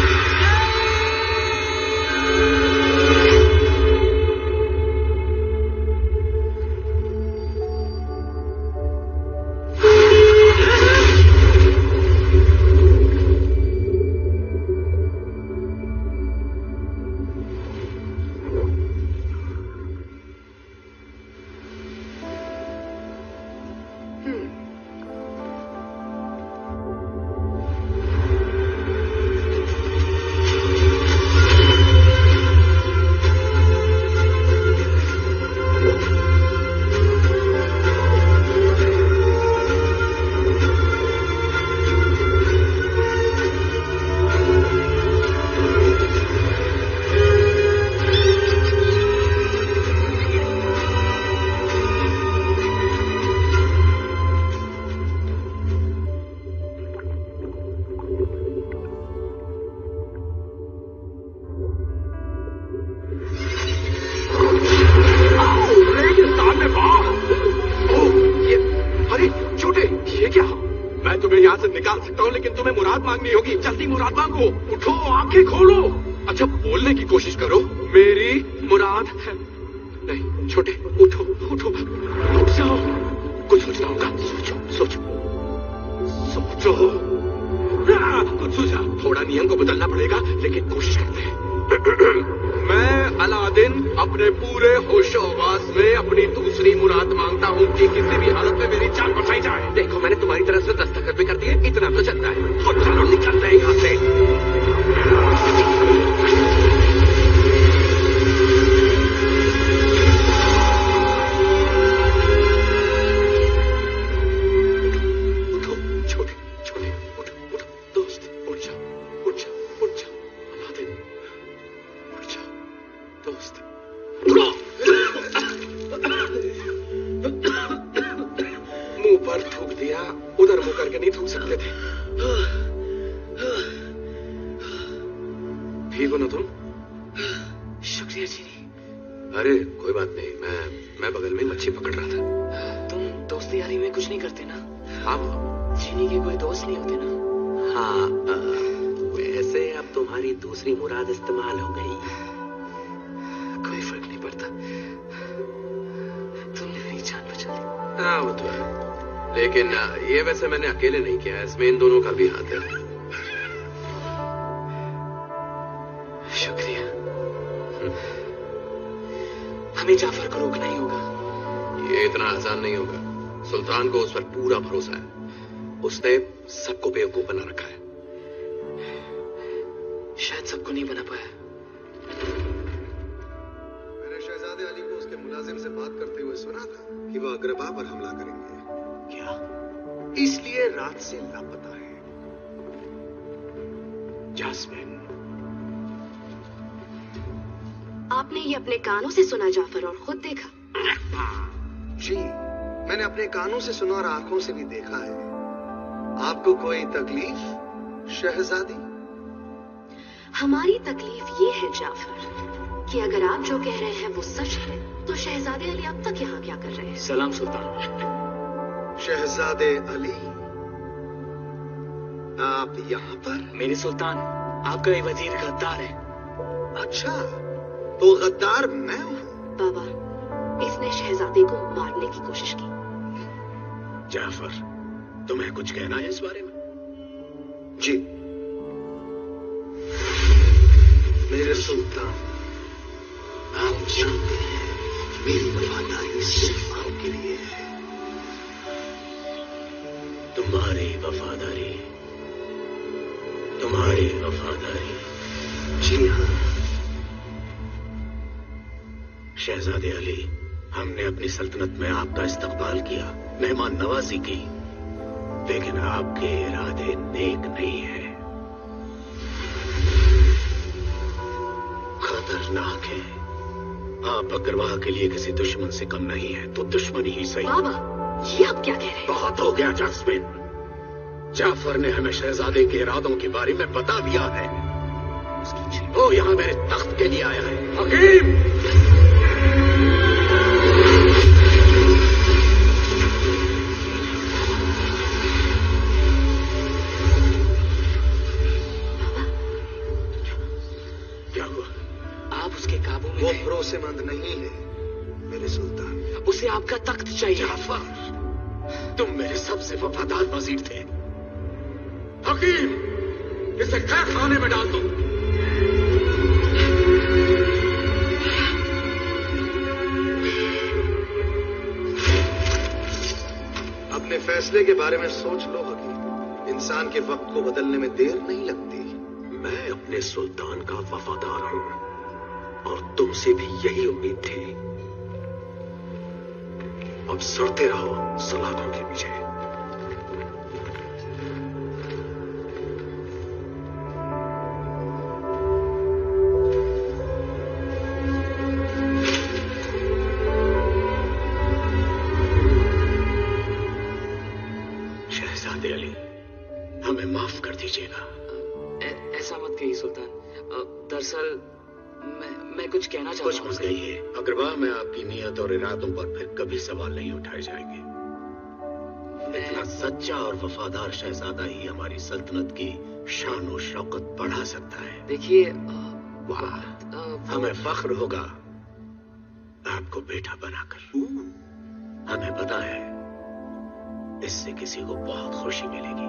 मैंने अकेले नहीं किया, इसमें इन दोनों का भी हाथ है। शुक्रिया। हमें जाफर को रोकना ही होगा। ये इतना आसान नहीं होगा। सुल्तान को उस पर पूरा भरोसा है। उसने सबको बेवकूफ बना रखा है। शायद सबको नहीं बना पाया। मैंने शहजादे अली को उसके मुलाजिम से बात करते हुए सुना था कि वो अग्रबा पर हमला करेंगे। क्या? इसलिए रात से लापता है। जास्मिन, आपने ये अपने कानों से सुना जाफर, और खुद देखा? जी, मैंने अपने कानों से सुना और आंखों से भी देखा है। आपको कोई तकलीफ शहजादी? हमारी तकलीफ ये है जाफर कि अगर आप जो कह रहे हैं वो सच है, तो शहजादे अली अब तक यहाँ क्या कर रहे हैं? सलाम सुल्तान। शहजादे अली, आप यहाँ पर? मेरे सुल्तान, आपका ये वजीर गद्दार है। अच्छा, तो गद्दार मैं हूँ? बाबा, इसने शहजादे को मारने की कोशिश की। जाफर, तुम्हें कुछ कहना है इस बारे में? जी मेरे सुल्तान, आप जानते हैं मेरी वफादारी सिर्फ आपके लिए है। तुम्हारी वफादारी, तुम्हारी वफादारी। जी हाँ शहजादे अली, हमने अपनी सल्तनत में आपका इस्तकबाल किया, मेहमान नवाजी की, लेकिन आपके इरादे नेक नहीं है, खतरनाक है। आप अग्रवाह के लिए किसी दुश्मन से कम नहीं है, तो दुश्मनी ही सही। बाबा, ये आप क्या कह रहे हैं? बहुत हो गया जास्मिन। जाफर ने हमें शहजादे के इरादों के बारे में बता दिया है। उसकी। वो यहाँ मेरे तख्त के लिए आया है। हकीम! क्या हुआ? आप उसके काबू में वो हैं। भरोसेमंद नहीं है मेरे सुल्तान। उसे आपका तख्त चाहिए। जाफर, तुम मेरे सबसे वफादार वजीर थे। हकीम, इसे कैद खाने में डाल दो। अपने फैसले के बारे में सोच लो हकीम। इंसान के वक्त को बदलने में देर नहीं लगती। मैं अपने सुल्तान का वफादार हूं और तुमसे भी यही उम्मीद थी। अब सड़ते रहो सलाखों के पीछे। शहजादे अली, हमें माफ कर दीजिएगा। ऐ- ऐसा मत कहिए सुल्तान। अ, दरअसल मैं मैं कुछ कहना चाहता कुछ हूँ। मत कहिए। अग्रवाह में आपकी नीयत और इरादों पर फिर कभी सवाल नहीं उठाए जाएंगे। इतना सच्चा और वफादार शहजादा ही हमारी सल्तनत की शान और शौकत बढ़ा सकता है। देखिए, अ, वाह, अ, हमें फख्र होगा आपको बेटा बनाकर। हमें पता है इससे किसी को बहुत खुशी मिलेगी।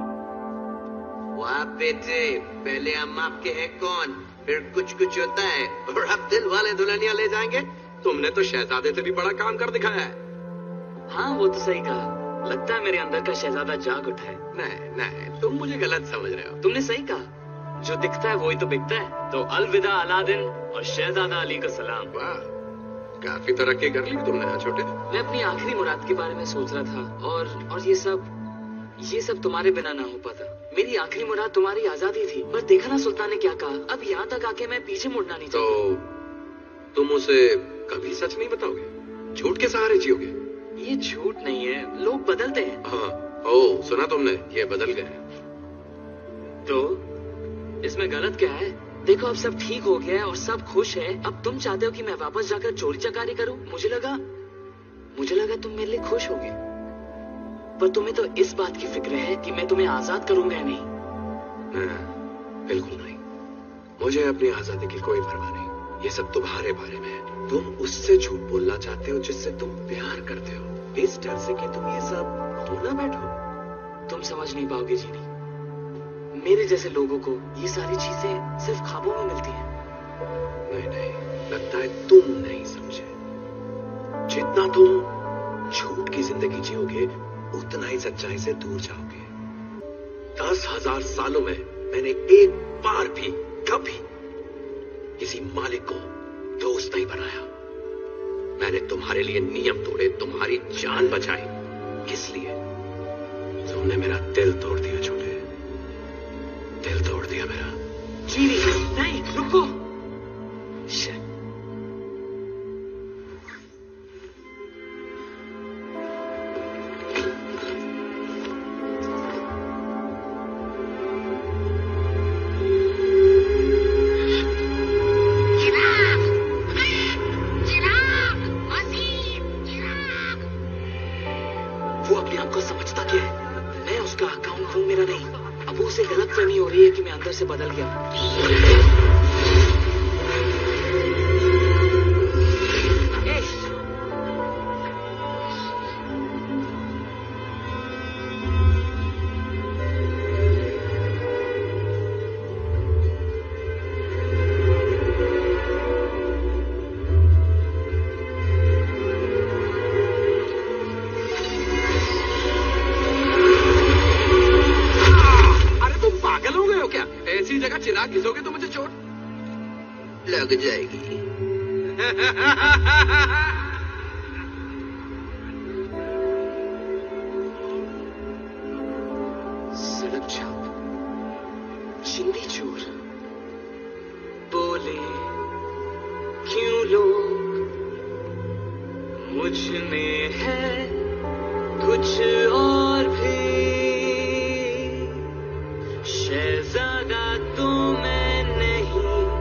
वाह बेटे, पहले हम आपके हैं कौन, फिर कुछ कुछ होता है और अब दिल वाले दुल्हनिया ले जाएंगे। तुमने तो शहजादे से भी बड़ा काम कर दिखाया है। हाँ, वो तो सही कहा। लगता है मेरे अंदर का शहजादा जाग उठा है। नहीं नहीं, तुम मुझे गलत समझ रहे हो। तुमने सही कहा, जो दिखता है वही तो बिकता है। तो अलविदा अलादीन और शहजादा अली का सलाम। वाह, काफी तरक्की कर ली तुमने। हाँ छोटे, मैं अपनी आखिरी मुराद के बारे में सोच रहा था और और ये सब ये सब तुम्हारे बिना ना हो पाता। मेरी आखिरी मुराद तुम्हारी आजादी थी, पर देखा ना सुल्तान ने क्या कहा। अब यहाँ तक आके मैं पीछे मुड़ना नहीं तो चाहता। तुम उसे कभी सच नहीं बताओगे? झूठ के सहारे जियोगे? ये झूठ नहीं है, लोग बदलते हैं। हाँ, ओ सुना तुमने, ये बदल गए। तो इसमें गलत क्या है? देखो, अब सब ठीक हो गया है और सब खुश है। अब तुम चाहते हो कि मैं वापस जाकर चोरी चकारी करूं? मुझे लगा मुझे लगा तुम मेरे लिए खुश होगे, पर तुम्हें तो इस बात की फिक्र है कि मैं तुम्हें आजाद करूंगा या नहीं। नहीं, बिल्कुल नहीं। मुझे अपनी आजादी की कोई परवाह नहीं। ये सब तुम्हारे बारे में है। तुम उससे झूठ बोलना चाहते हो जिससे तुम प्यार करते हो, इस डर से कि तुम ये सब भूल ना बैठो। तुम समझ नहीं पाओगे जीनी। मेरे जैसे लोगों को ये सारी चीजें सिर्फ ख्वाबों में मिलती हैं। नहीं नहीं, लगता है तुम नहीं समझे। जितना तुम झूठ की जिंदगी जियोगे, उतना ही सच्चाई से दूर जाओगे। दस हजार सालों में मैंने एक बार भी कभी किसी मालिक को दोस्त नहीं बनाया। मैंने तुम्हारे लिए नियम तोड़े, तुम्हारी जान बचाई। किस लिए? तुमने मेरा दिल तोड़ दिया छोटे, दिल तोड़ दिया मेरा। जीनी, नहीं, रुको। Shit. वो अपने आप को समझता क्या है? मैं उसका अकाउंट हूं, मेरा नहीं। अब उसे गलतफहमी हो रही है कि मैं अंदर से बदल गया। ऐसी जगह चिल्ला घिसोगे तो मुझे चोट लग जाएगी। सड़क छाप, चिंदी चोर, बोले क्यों लोग मुझ में है कुछ और भी। शहजादा तो मैं नहीं,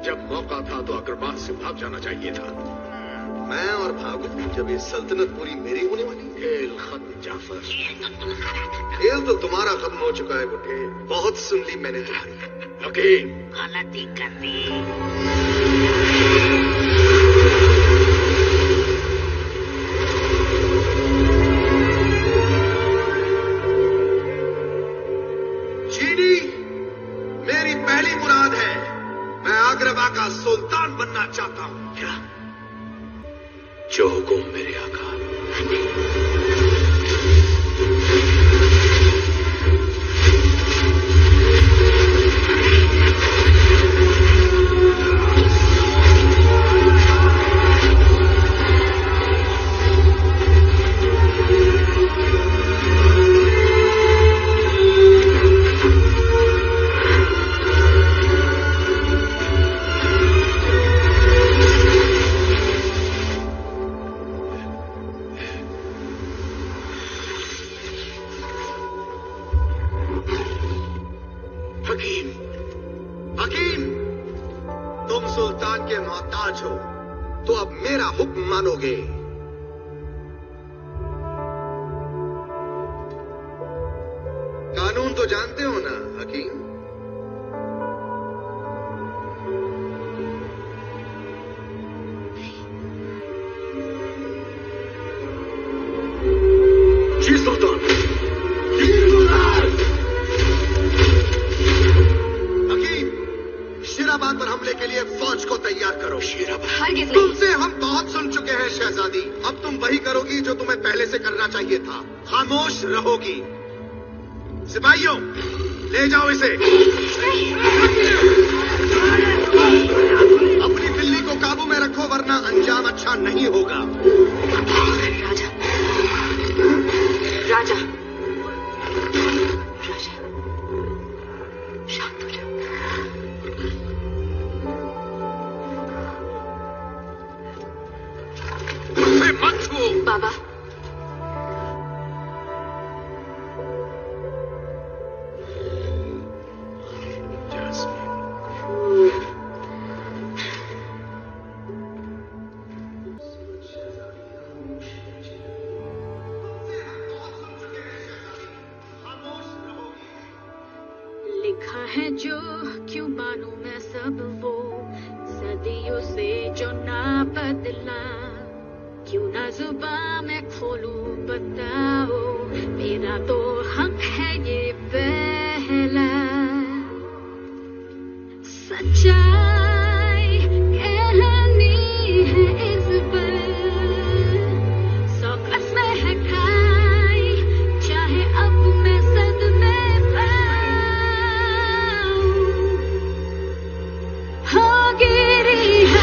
जब मौका था तो अग्रवाल से भाग जाना चाहिए था। मैं और भागू जब ये सल्तनत पूरी मेरी होने वाली। खेल खत्म जाफर। खेल तो तुम्हारा खत्म हो चुका है बुढ़े। बहुत सुन ली मैंने तुम्हारी। हकीम गलती कर दी। चीनी मेरी पहली मुराद है। मैं आग्रवा का सुल्तान बनना चाहता हूं। क्या? जो हुकुम मेरे आका। हकीम, हकीम, तुम सुल्तान के मोहताज हो तो अब मेरा हुक्म मानोगे। कानून तो जानते हो ना हकीम? जी सुल्तान। शेराबाद पर हमले के लिए फौज को तैयार करो। हरगिज़ नहीं। तुमसे हम बहुत सुन चुके हैं शहजादी। अब तुम वही करोगी जो तुम्हें पहले से करना चाहिए था। खामोश रहोगी। सिपाहियों, ले जाओ इसे। अपनी बिल्ली को काबू में रखो वरना अंजाम अच्छा नहीं होगा। राजा, राजा, राजा, शांत हो जाओ। मत छू। बाबा, लिखा है जो क्यों मानूं मैं सब वो सदियों से जो ना बदला। क्यों ना जुबान में खोलूं बताओ, मेरा तो हक है ये पहला। सच्चाई कहनी है इस पर, सौ कसमें है खाई, चाहे अब मैं सदमे पाऊं। हो गिरी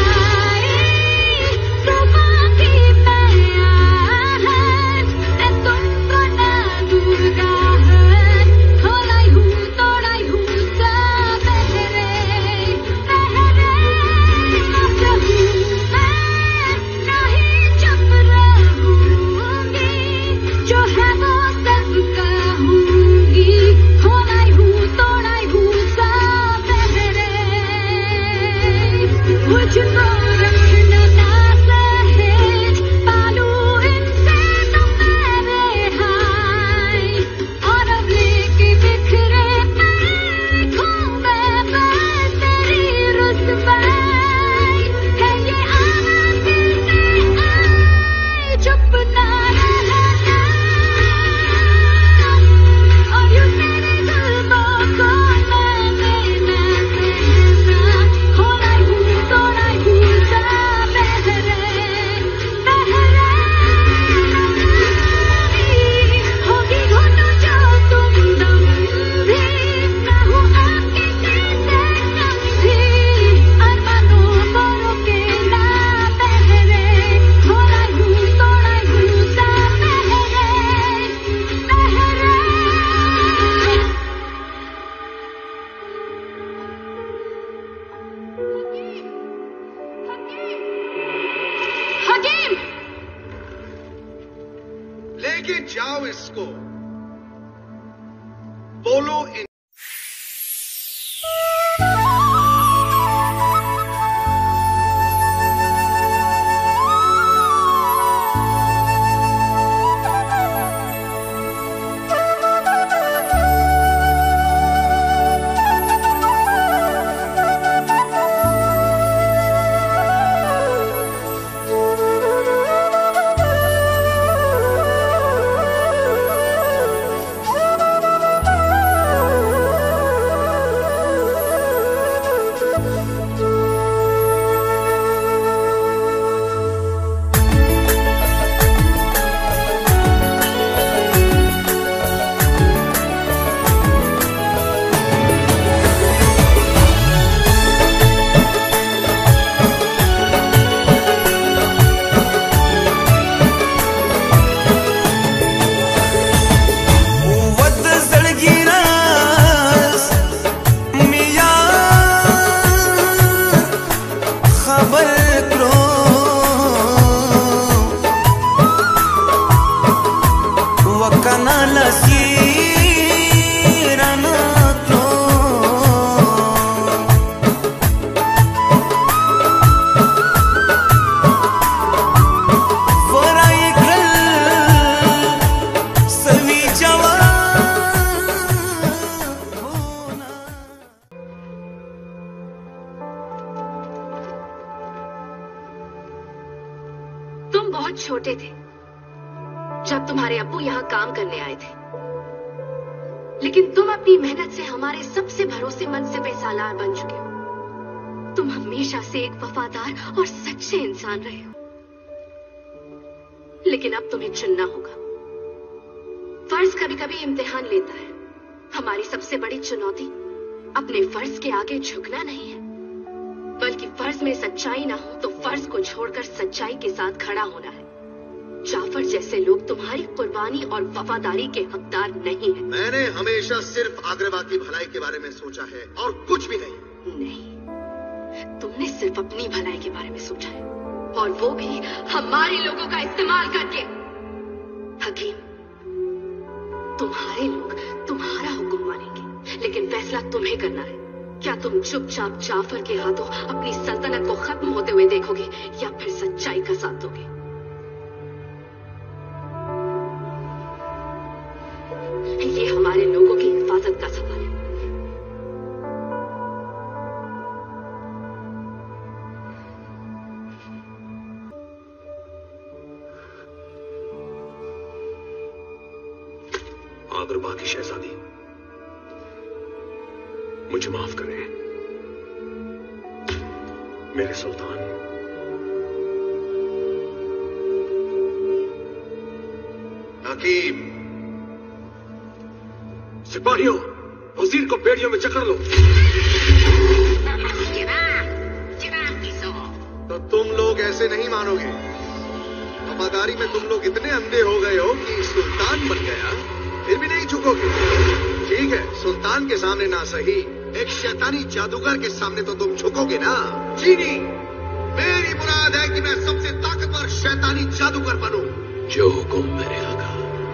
लेके जाओ इसको। बोलो इन तुम बहुत छोटे थे जब तुम्हारे अब्बू यहाँ काम करने आए थे, लेकिन तुम अपनी मेहनत से हमारे सबसे भरोसेमंद सिपह सालार बन चुके हो। तुम हमेशा से एक वफादार और सच्चे इंसान रहे हो, लेकिन अब तुम्हें चुनना होगा। फर्ज कभी कभी इम्तिहान लेता है। हमारी सबसे बड़ी चुनौती अपने फर्ज के आगे झुकना नहीं है, बल्कि फर्ज में सच्चाई ना हो तो फर्ज को छोड़कर सच्चाई के साथ खड़ा होना है। जाफर जैसे लोग तुम्हारी कुर्बानी और वफादारी के हकदार नहीं हैं। मैंने हमेशा सिर्फ आग्रवाद की भलाई के बारे में सोचा है और कुछ भी नहीं। नहीं, तुमने सिर्फ अपनी भलाई के बारे में सोचा है, और वो भी हमारे लोगों का इस्तेमाल करके। हकीम, तुम्हारे लोग तुम्हारा हुक्म मानेंगे, लेकिन फैसला तुम्हें करना है। क्या तुम चुपचाप जाफर के हाथों अपनी सल्तनत को खत्म होते हुए देखोगे या फिर सच्चाई का साथ दोगे? ये हमारे लोगों की हिफाजत का सवाल है। आगरबा की शहजादी, मुझे माफ करें। मेरे सुल्तान, हकीम, सिपाहियों, वजीर को बेड़ियों में जकड़ लो। तो तुम लोग ऐसे नहीं मानोगे। वफादारी में तुम लोग इतने अंधे हो गए हो कि सुल्तान बन गया, फिर भी नहीं झुकोगे। ठीक है, सुल्तान के सामने ना सही, एक शैतानी जादूगर के सामने तो तुम झुकोगे ना। जी नहीं, मेरी मुराद है कि मैं सबसे ताकतवर शैतानी जादूगर बनूं। जो हुक्म मेरे आका।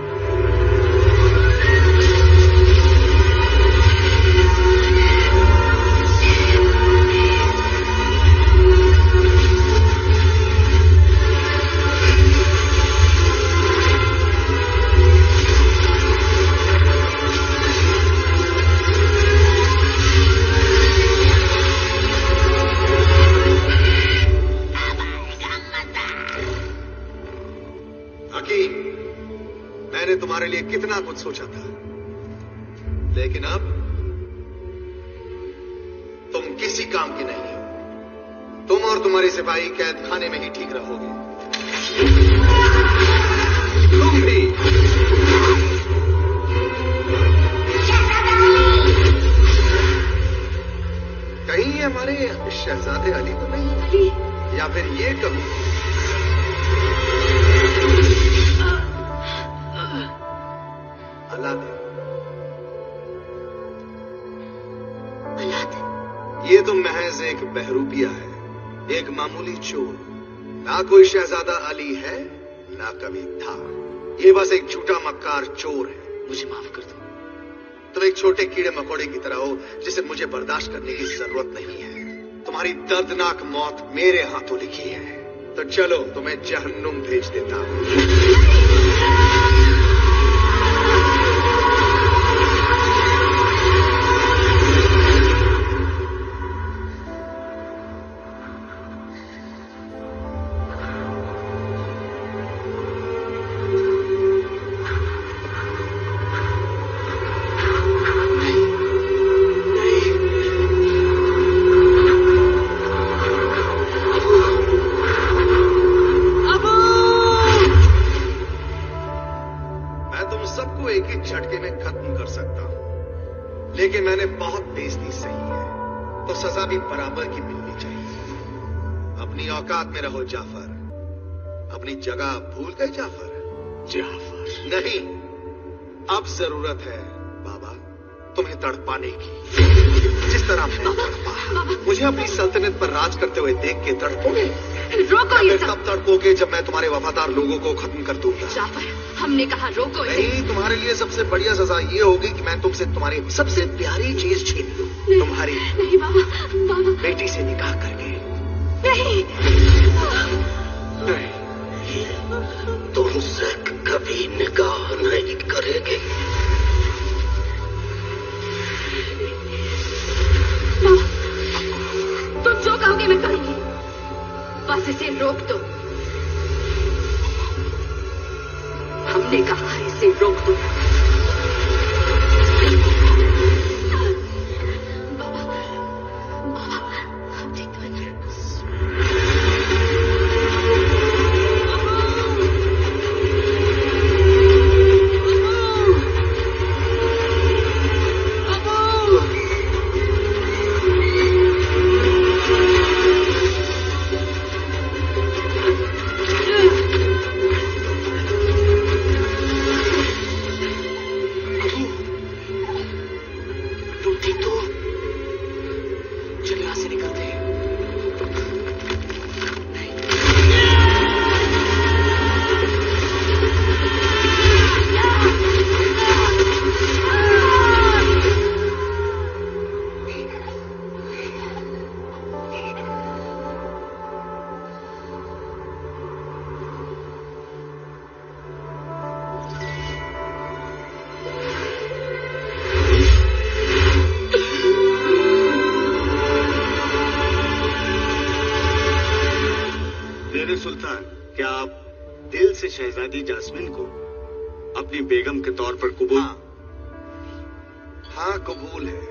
तुम्हारे लिए कितना कुछ सोचा था, लेकिन अब तुम किसी काम की नहीं हो। तुम और तुम्हारी सिपाही कैद खाने में ही ठीक रहोगे। तुम भी। कहीं ये हमारे शहजादे अली तो नहीं? अली? या फिर ये कभी अलादीन? अलादीन? ये तो महज एक बहरूपिया है, एक मामूली चोर। ना कोई शहजादा अली है, ना कभी था। ये बस एक झूठा मक्कार चोर है। मुझे माफ कर दो। तुम एक छोटे कीड़े मकोड़े की तरह हो जिसे मुझे बर्दाश्त करने की जरूरत नहीं है। तुम्हारी दर्दनाक मौत मेरे हाथों लिखी है। तो चलो, तुम्हें जहन्नुम भेज देता हूं। लेकिन मैंने बहुत बेइज्जती सही है, तो सजा भी बराबर की मिलनी चाहिए। अपनी औकात में रहो जाफर। अपनी जगह भूल गए जाफर? जाफर नहीं, अब जरूरत है बाबा तुम्हें तड़पाने की, जिस तरह मैं तड़पा। मुझे अपनी सल्तनत पर राज करते हुए देख के तड़पोगे? रोको ये सब। तब तड़पोगे जब मैं तुम्हारे वफादार लोगों को खत्म कर दूंगा। जाफर, हमने कहा रोको इसे। नहीं, तुम्हारे लिए सबसे बढ़िया सजा ये होगी कि मैं तुमसे तुम्हारी सबसे प्यारी चीज छीन लूं। तुम्हारी नहीं बाबा, बाबा बेटी से निकाह करके। नहीं, नहीं, तुमसे कभी निकाह नहीं करेंगे। बाबा, तुम जो कहोगे मैं करूंगी, बस इसे रोक दो। किसने कहा इसे रोक दो? बाबा, बाबा, आप ठीक तो हैं? सुल्तान, क्या आप दिल से शहजादी जास्मिन को अपनी बेगम के तौर पर कबूल? हाँ, हाँ कबूल है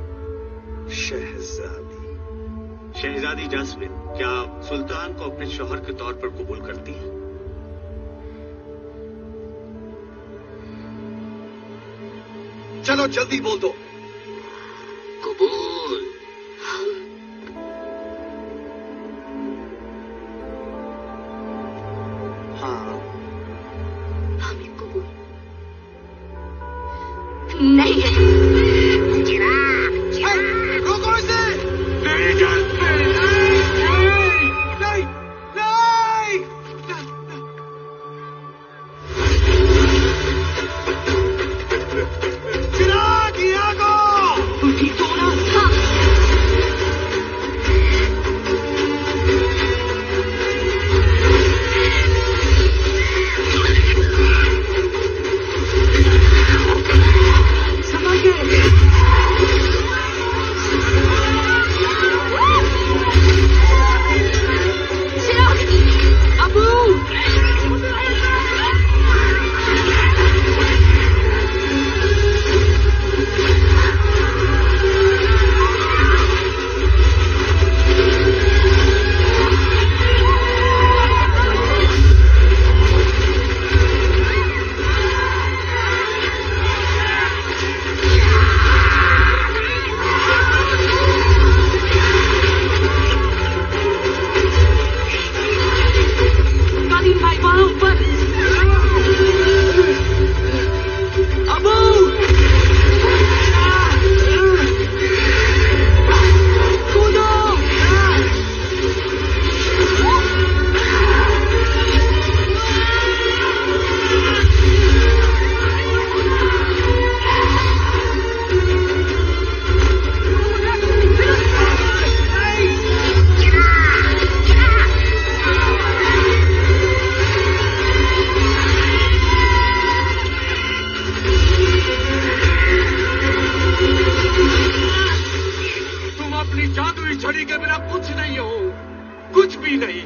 शहजादी। शहजादी जास्मिन, क्या आप सुल्तान को अपने शौहर के तौर पर कबूल करती हैं? चलो जल्दी बोल दो। कबूल। हाँ, हमें कबूल नहीं है। चिराग, चिराग। रोको इसे। नहीं जान, नहीं, नहीं, नहीं, नहीं। चिराग, यहाँ को। तुम ठीक हो ना? हाँ। छड़ी के बिना कुछ नहीं हो, कुछ भी नहीं।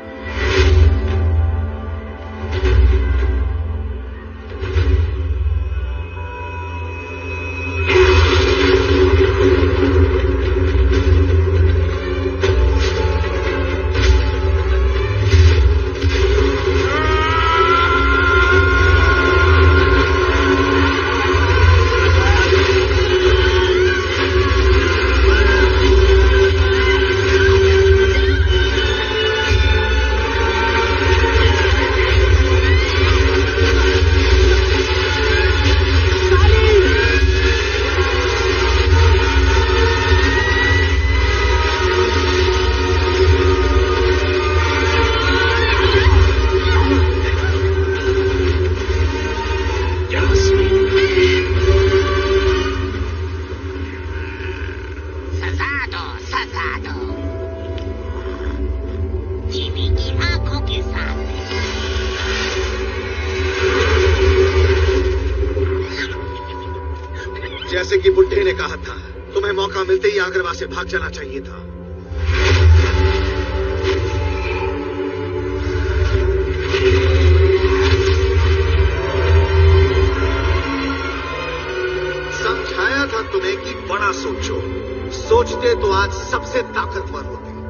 जैसे कि बुड्ढे ने कहा था, तुम्हें मौका मिलते ही आगरवा से भाग जाना चाहिए था।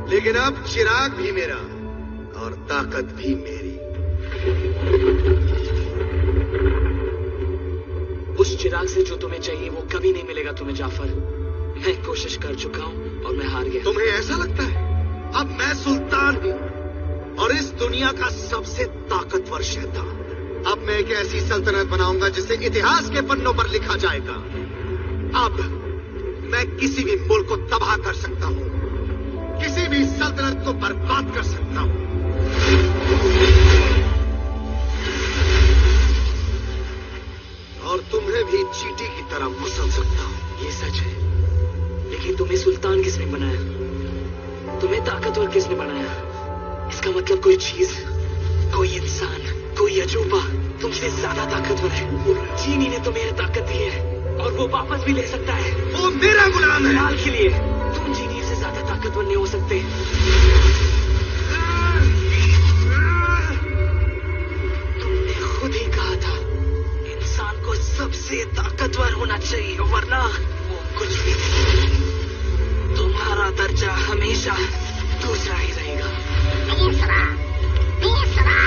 लेकिन अब चिराग भी मेरा और ताकत भी मेरी। उस चिराग से जो तुम्हें चाहिए वो कभी नहीं मिलेगा तुम्हें जाफर। मैं कोशिश कर चुका हूं और मैं हार गया। तुम्हें ऐसा लगता है अब मैं सुल्तान हूं और इस दुनिया का सबसे ताकतवर शैतान? अब मैं एक ऐसी सल्तनत बनाऊंगा जिसे इतिहास के पन्नों पर लिखा जाएगा। अब मैं किसी भी मुल्क को तबाह कर सकता हूं, किसी भी सल्तनत को बर्बाद कर सकता हूं। और तुम्हें भी चींटी की तरह मसल सकता हूं। ये सच है, लेकिन तुम्हें सुल्तान किसने बनाया? तुम्हें ताकतवर किसने बनाया? इसका मतलब कोई चीज, कोई इंसान, कोई अजूबा तुमसे ज्यादा ताकतवर है। चीनी ने तुम्हें यह ताकत दी है और वो वापस भी ले सकता है। वो मेरा गुलाम है। हाल के लिए तुम चीनी से ज्यादा ताकतवर नहीं हो सकते। तुमने खुद ही कहा था इंसान को सबसे ताकतवर होना चाहिए, वरना वो कुछ भी नहीं। तुम्हारा दर्जा हमेशा दूसरा ही रहेगा। दूसरा दूसरा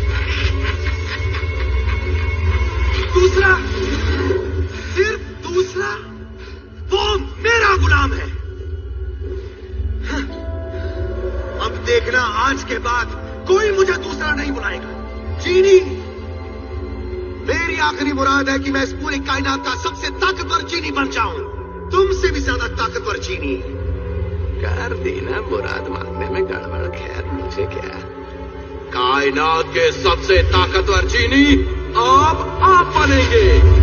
दूसरा सिर्फ दूसरा? वो मेरा गुलाम है। अब देखना, आज के बाद कोई मुझे दूसरा नहीं बुलाएगा। चीनी, मेरी आखिरी मुराद है कि मैं इस पूरी कायनात का सबसे ताकतवर चीनी बन जाऊं, तुमसे भी ज्यादा ताकतवर चीनी। कर दी ना मुराद मांगने में गड़बड़, खैर मुझे क्या। कायनात के सबसे ताकतवर चीनी अब आप बनेंगे।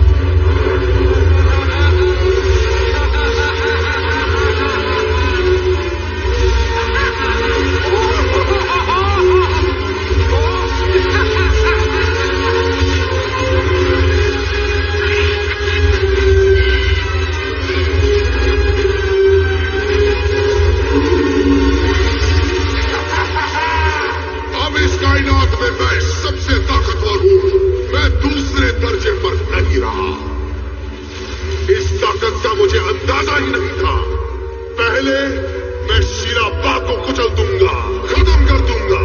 मैं सबसे ताकतवर हूं, मैं दूसरे दर्जे पर नहीं रहा। इस ताकत का मुझे अंदाजा ही नहीं था। पहले मैं शीराबा को कुचल दूंगा, खत्म कर दूंगा।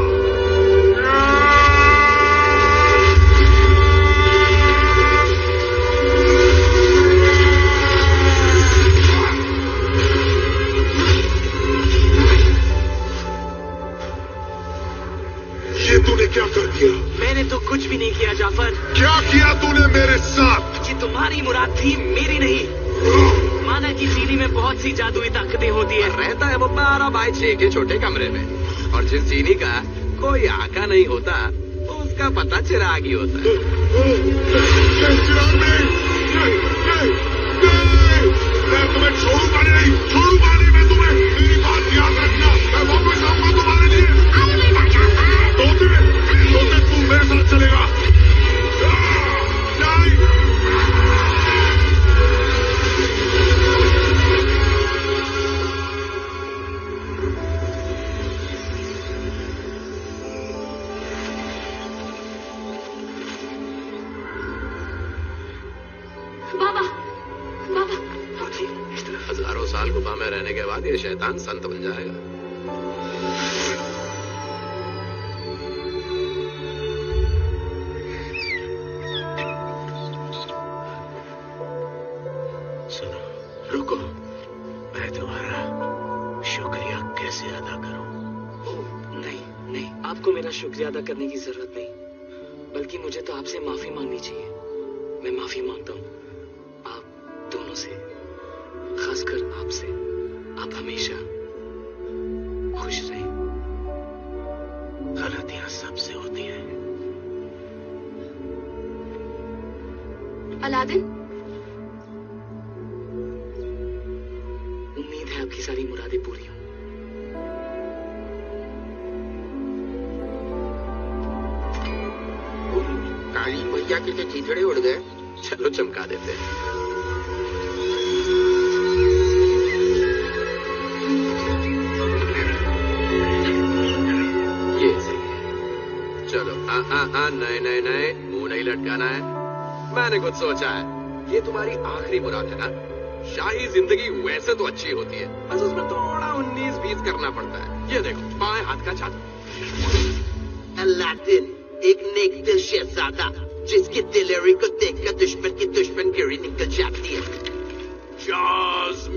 ये तूने क्या कर दिया? मैंने तो कुछ भी नहीं किया जाफर। क्या किया तूने मेरे साथ? कि तुम्हारी मुराद थी, मेरी नहीं। माना कि चीनी में बहुत सी जादुई ताकतें होती है। रहता है वो बारह बाई छह के छोटे कमरे में, और जिस चीनी का कोई आका नहीं होता उसका पता चिराग ही होता है। चिराग नहीं, नहीं, नहीं, नहीं, मैं तुम्हें छोड़ूंगा नहीं, छोड़ूंगा नहीं मैं तुम्हें। मेरी बात याद रखना, मैं वापस आऊंगा तुम्हारे लिए। तोते, तोते तू मेरे साथ चलेगा। नहीं। बाबा, बाबा। इस तरह हजारों साल गुफा में रहने के बाद ये शैतान संत बन जाएगा। रुको, मैं तुम्हारा शुक्रिया कैसे अदा करूं? नहीं नहीं, आपको मेरा शुक्रिया अदा करने की जरूरत नहीं, बल्कि मुझे तो आपसे माफी मांगनी चाहिए। मैं माफी मांगता हूँ आप दोनों से, खासकर आपसे। आप हमेशा खुश रहें। गलतियां सबसे होती हैं। अलादीन, उम्मीद है आपकी सारी मुरादें पूरी हों। काली मैया के तो चीथड़े उड़ गए। चलो चमका देते हैं। ये सही है। चलो हाँ हाँ हाँ, नहीं नहीं नहीं, मुंह नहीं लटकाना है। मैंने कुछ सोचा है, ये तुम्हारी आखिरी मुराद है ना? शाही जिंदगी वैसे तो अच्छी होती है, बस उसमें थोड़ा उन्नीस बीस करना पड़ता है। ये देखो बाएं हाथ का जादू। अलादीन, एक नेक दिल शहजादा जिसकी दिलेरी को देखकर दुश्मन की दुश्मनगिरी निकल जाती है। जास्मिन,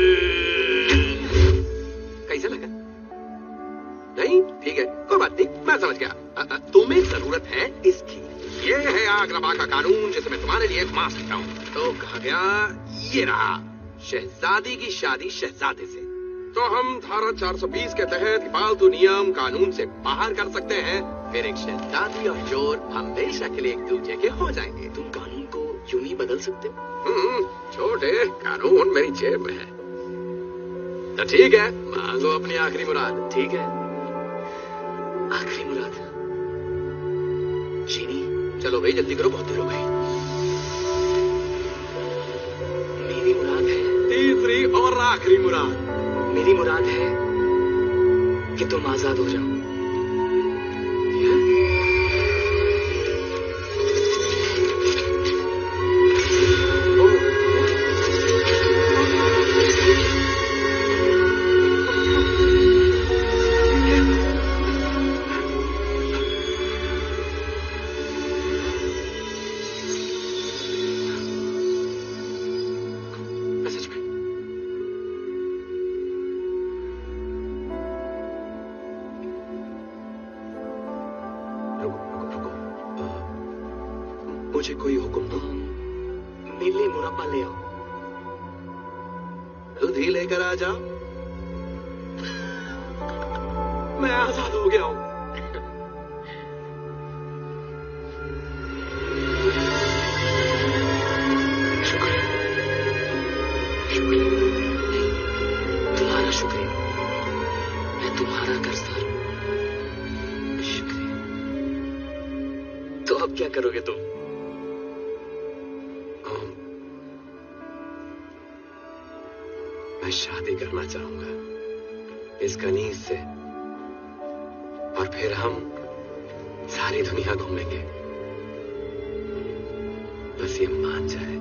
कैसा लगा? नहीं ठीक है, कोई बात नहीं, मैं समझ गया। अ, अ, तुम्हें जरूरत है इसकी। ये है आगरबा का कानून जिसे मैं तुम्हारे लिए घुमा सकता हूँ। तो कहा गया, ये रहा शहजादी की शादी शहजादे से। तो हम धारा चार सौ बीस के तहत फालतू नियम कानून से बाहर कर सकते हैं। फिर एक शहजादी और चोर हमेशा के लिए एक दूसरे के हो जाएंगे। तुम कानून को यूं ही बदल सकते? हम्म, छोटे कानून मेरी जेब में है। तो ठीक है, मांगो अपनी आखिरी मुराद। ठीक है, आखिरी मुराद चीनी। चलो भाई जल्दी करो, बहुत देर हो गई। मेरी मुराद है, तीसरी और आखिरी मुराद। मेरी मुराद है कि तुम आजाद हो जाओ। मुझे कोई हुक्म दो। मेरे लिए मुरब्बा ले आओ। खुद ही लेकर आ जाओ। मैं आजाद हो गया हूं। शुक्रिया, शुक्रिया, तुम्हारा शुक्रिया। मैं तुम्हारा कर्जदार हूं। शुक्रिया। तो अब क्या करोगे तुम? मैं शादी करना चाहूंगा इस कनीज से, और फिर हम सारी दुनिया घूमेंगे। बस ये मान जाए।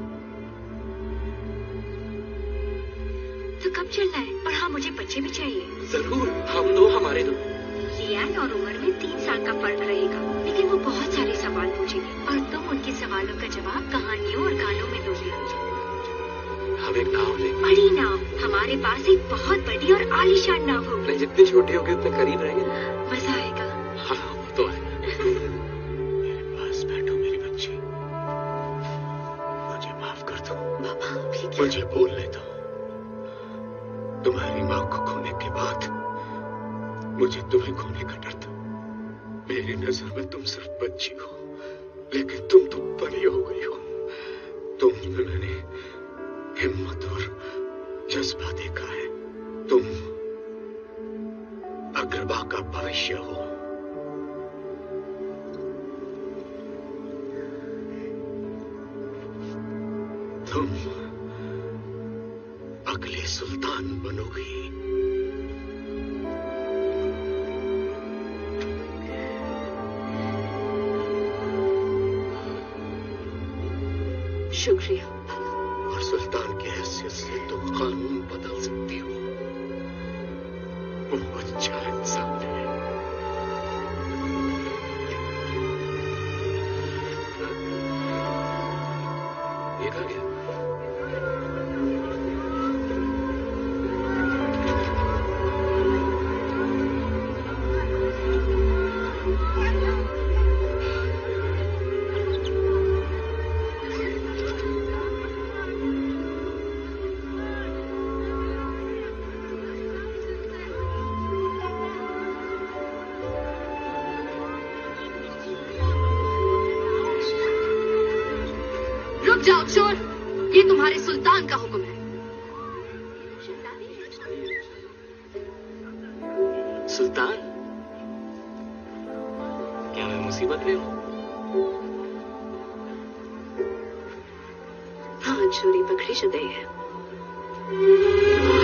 तो कब चलना है? और हाँ, मुझे बच्चे भी चाहिए। जरूर, हम दो हमारे दो। लियान और उम्र में तीन साल का फर्क रहेगा, लेकिन वो बहुत सारे सवाल पूछेंगे और तुम उनके सवालों का जवाब कहानियों और गानों में दोगे। हम एक नाव लेंगे। बड़ी नाव। हमारे पास एक बहुत बड़ी और आलीशान नाव होगी। जितनी छोटी होगी उतने करीब रहेंगे। मजा आएगा। हाँ, वो तो है। मेरे पास बैठो मेरी बच्ची। मुझे माफ कर दो। पापा, मुझे बोलने दो। तुम्हारी माँ को खोने के बाद मुझे तुम्हें खोने का डर था। मेरी नजर में तुम सिर्फ बच्ची हो, लेकिन तुम तो बड़ी हो गई हो। तुम में मैंने हिम्मत और जज्बा देखा है। तुम अग्रबा का भविष्य हो। तुम अगले सुल्तान बनोगी। शुक्रिया। और सुल्तान की हैसियत से तुम कानून बदल सकती हो। वो अच्छा इंसान है। ये कहा गया? जाओ चोर, ये तुम्हारे सुल्तान का हुक्म है। सुल्तान, क्या मैं मुसीबत में हूँ? हाँ, चोरी पकड़ी शुदा है।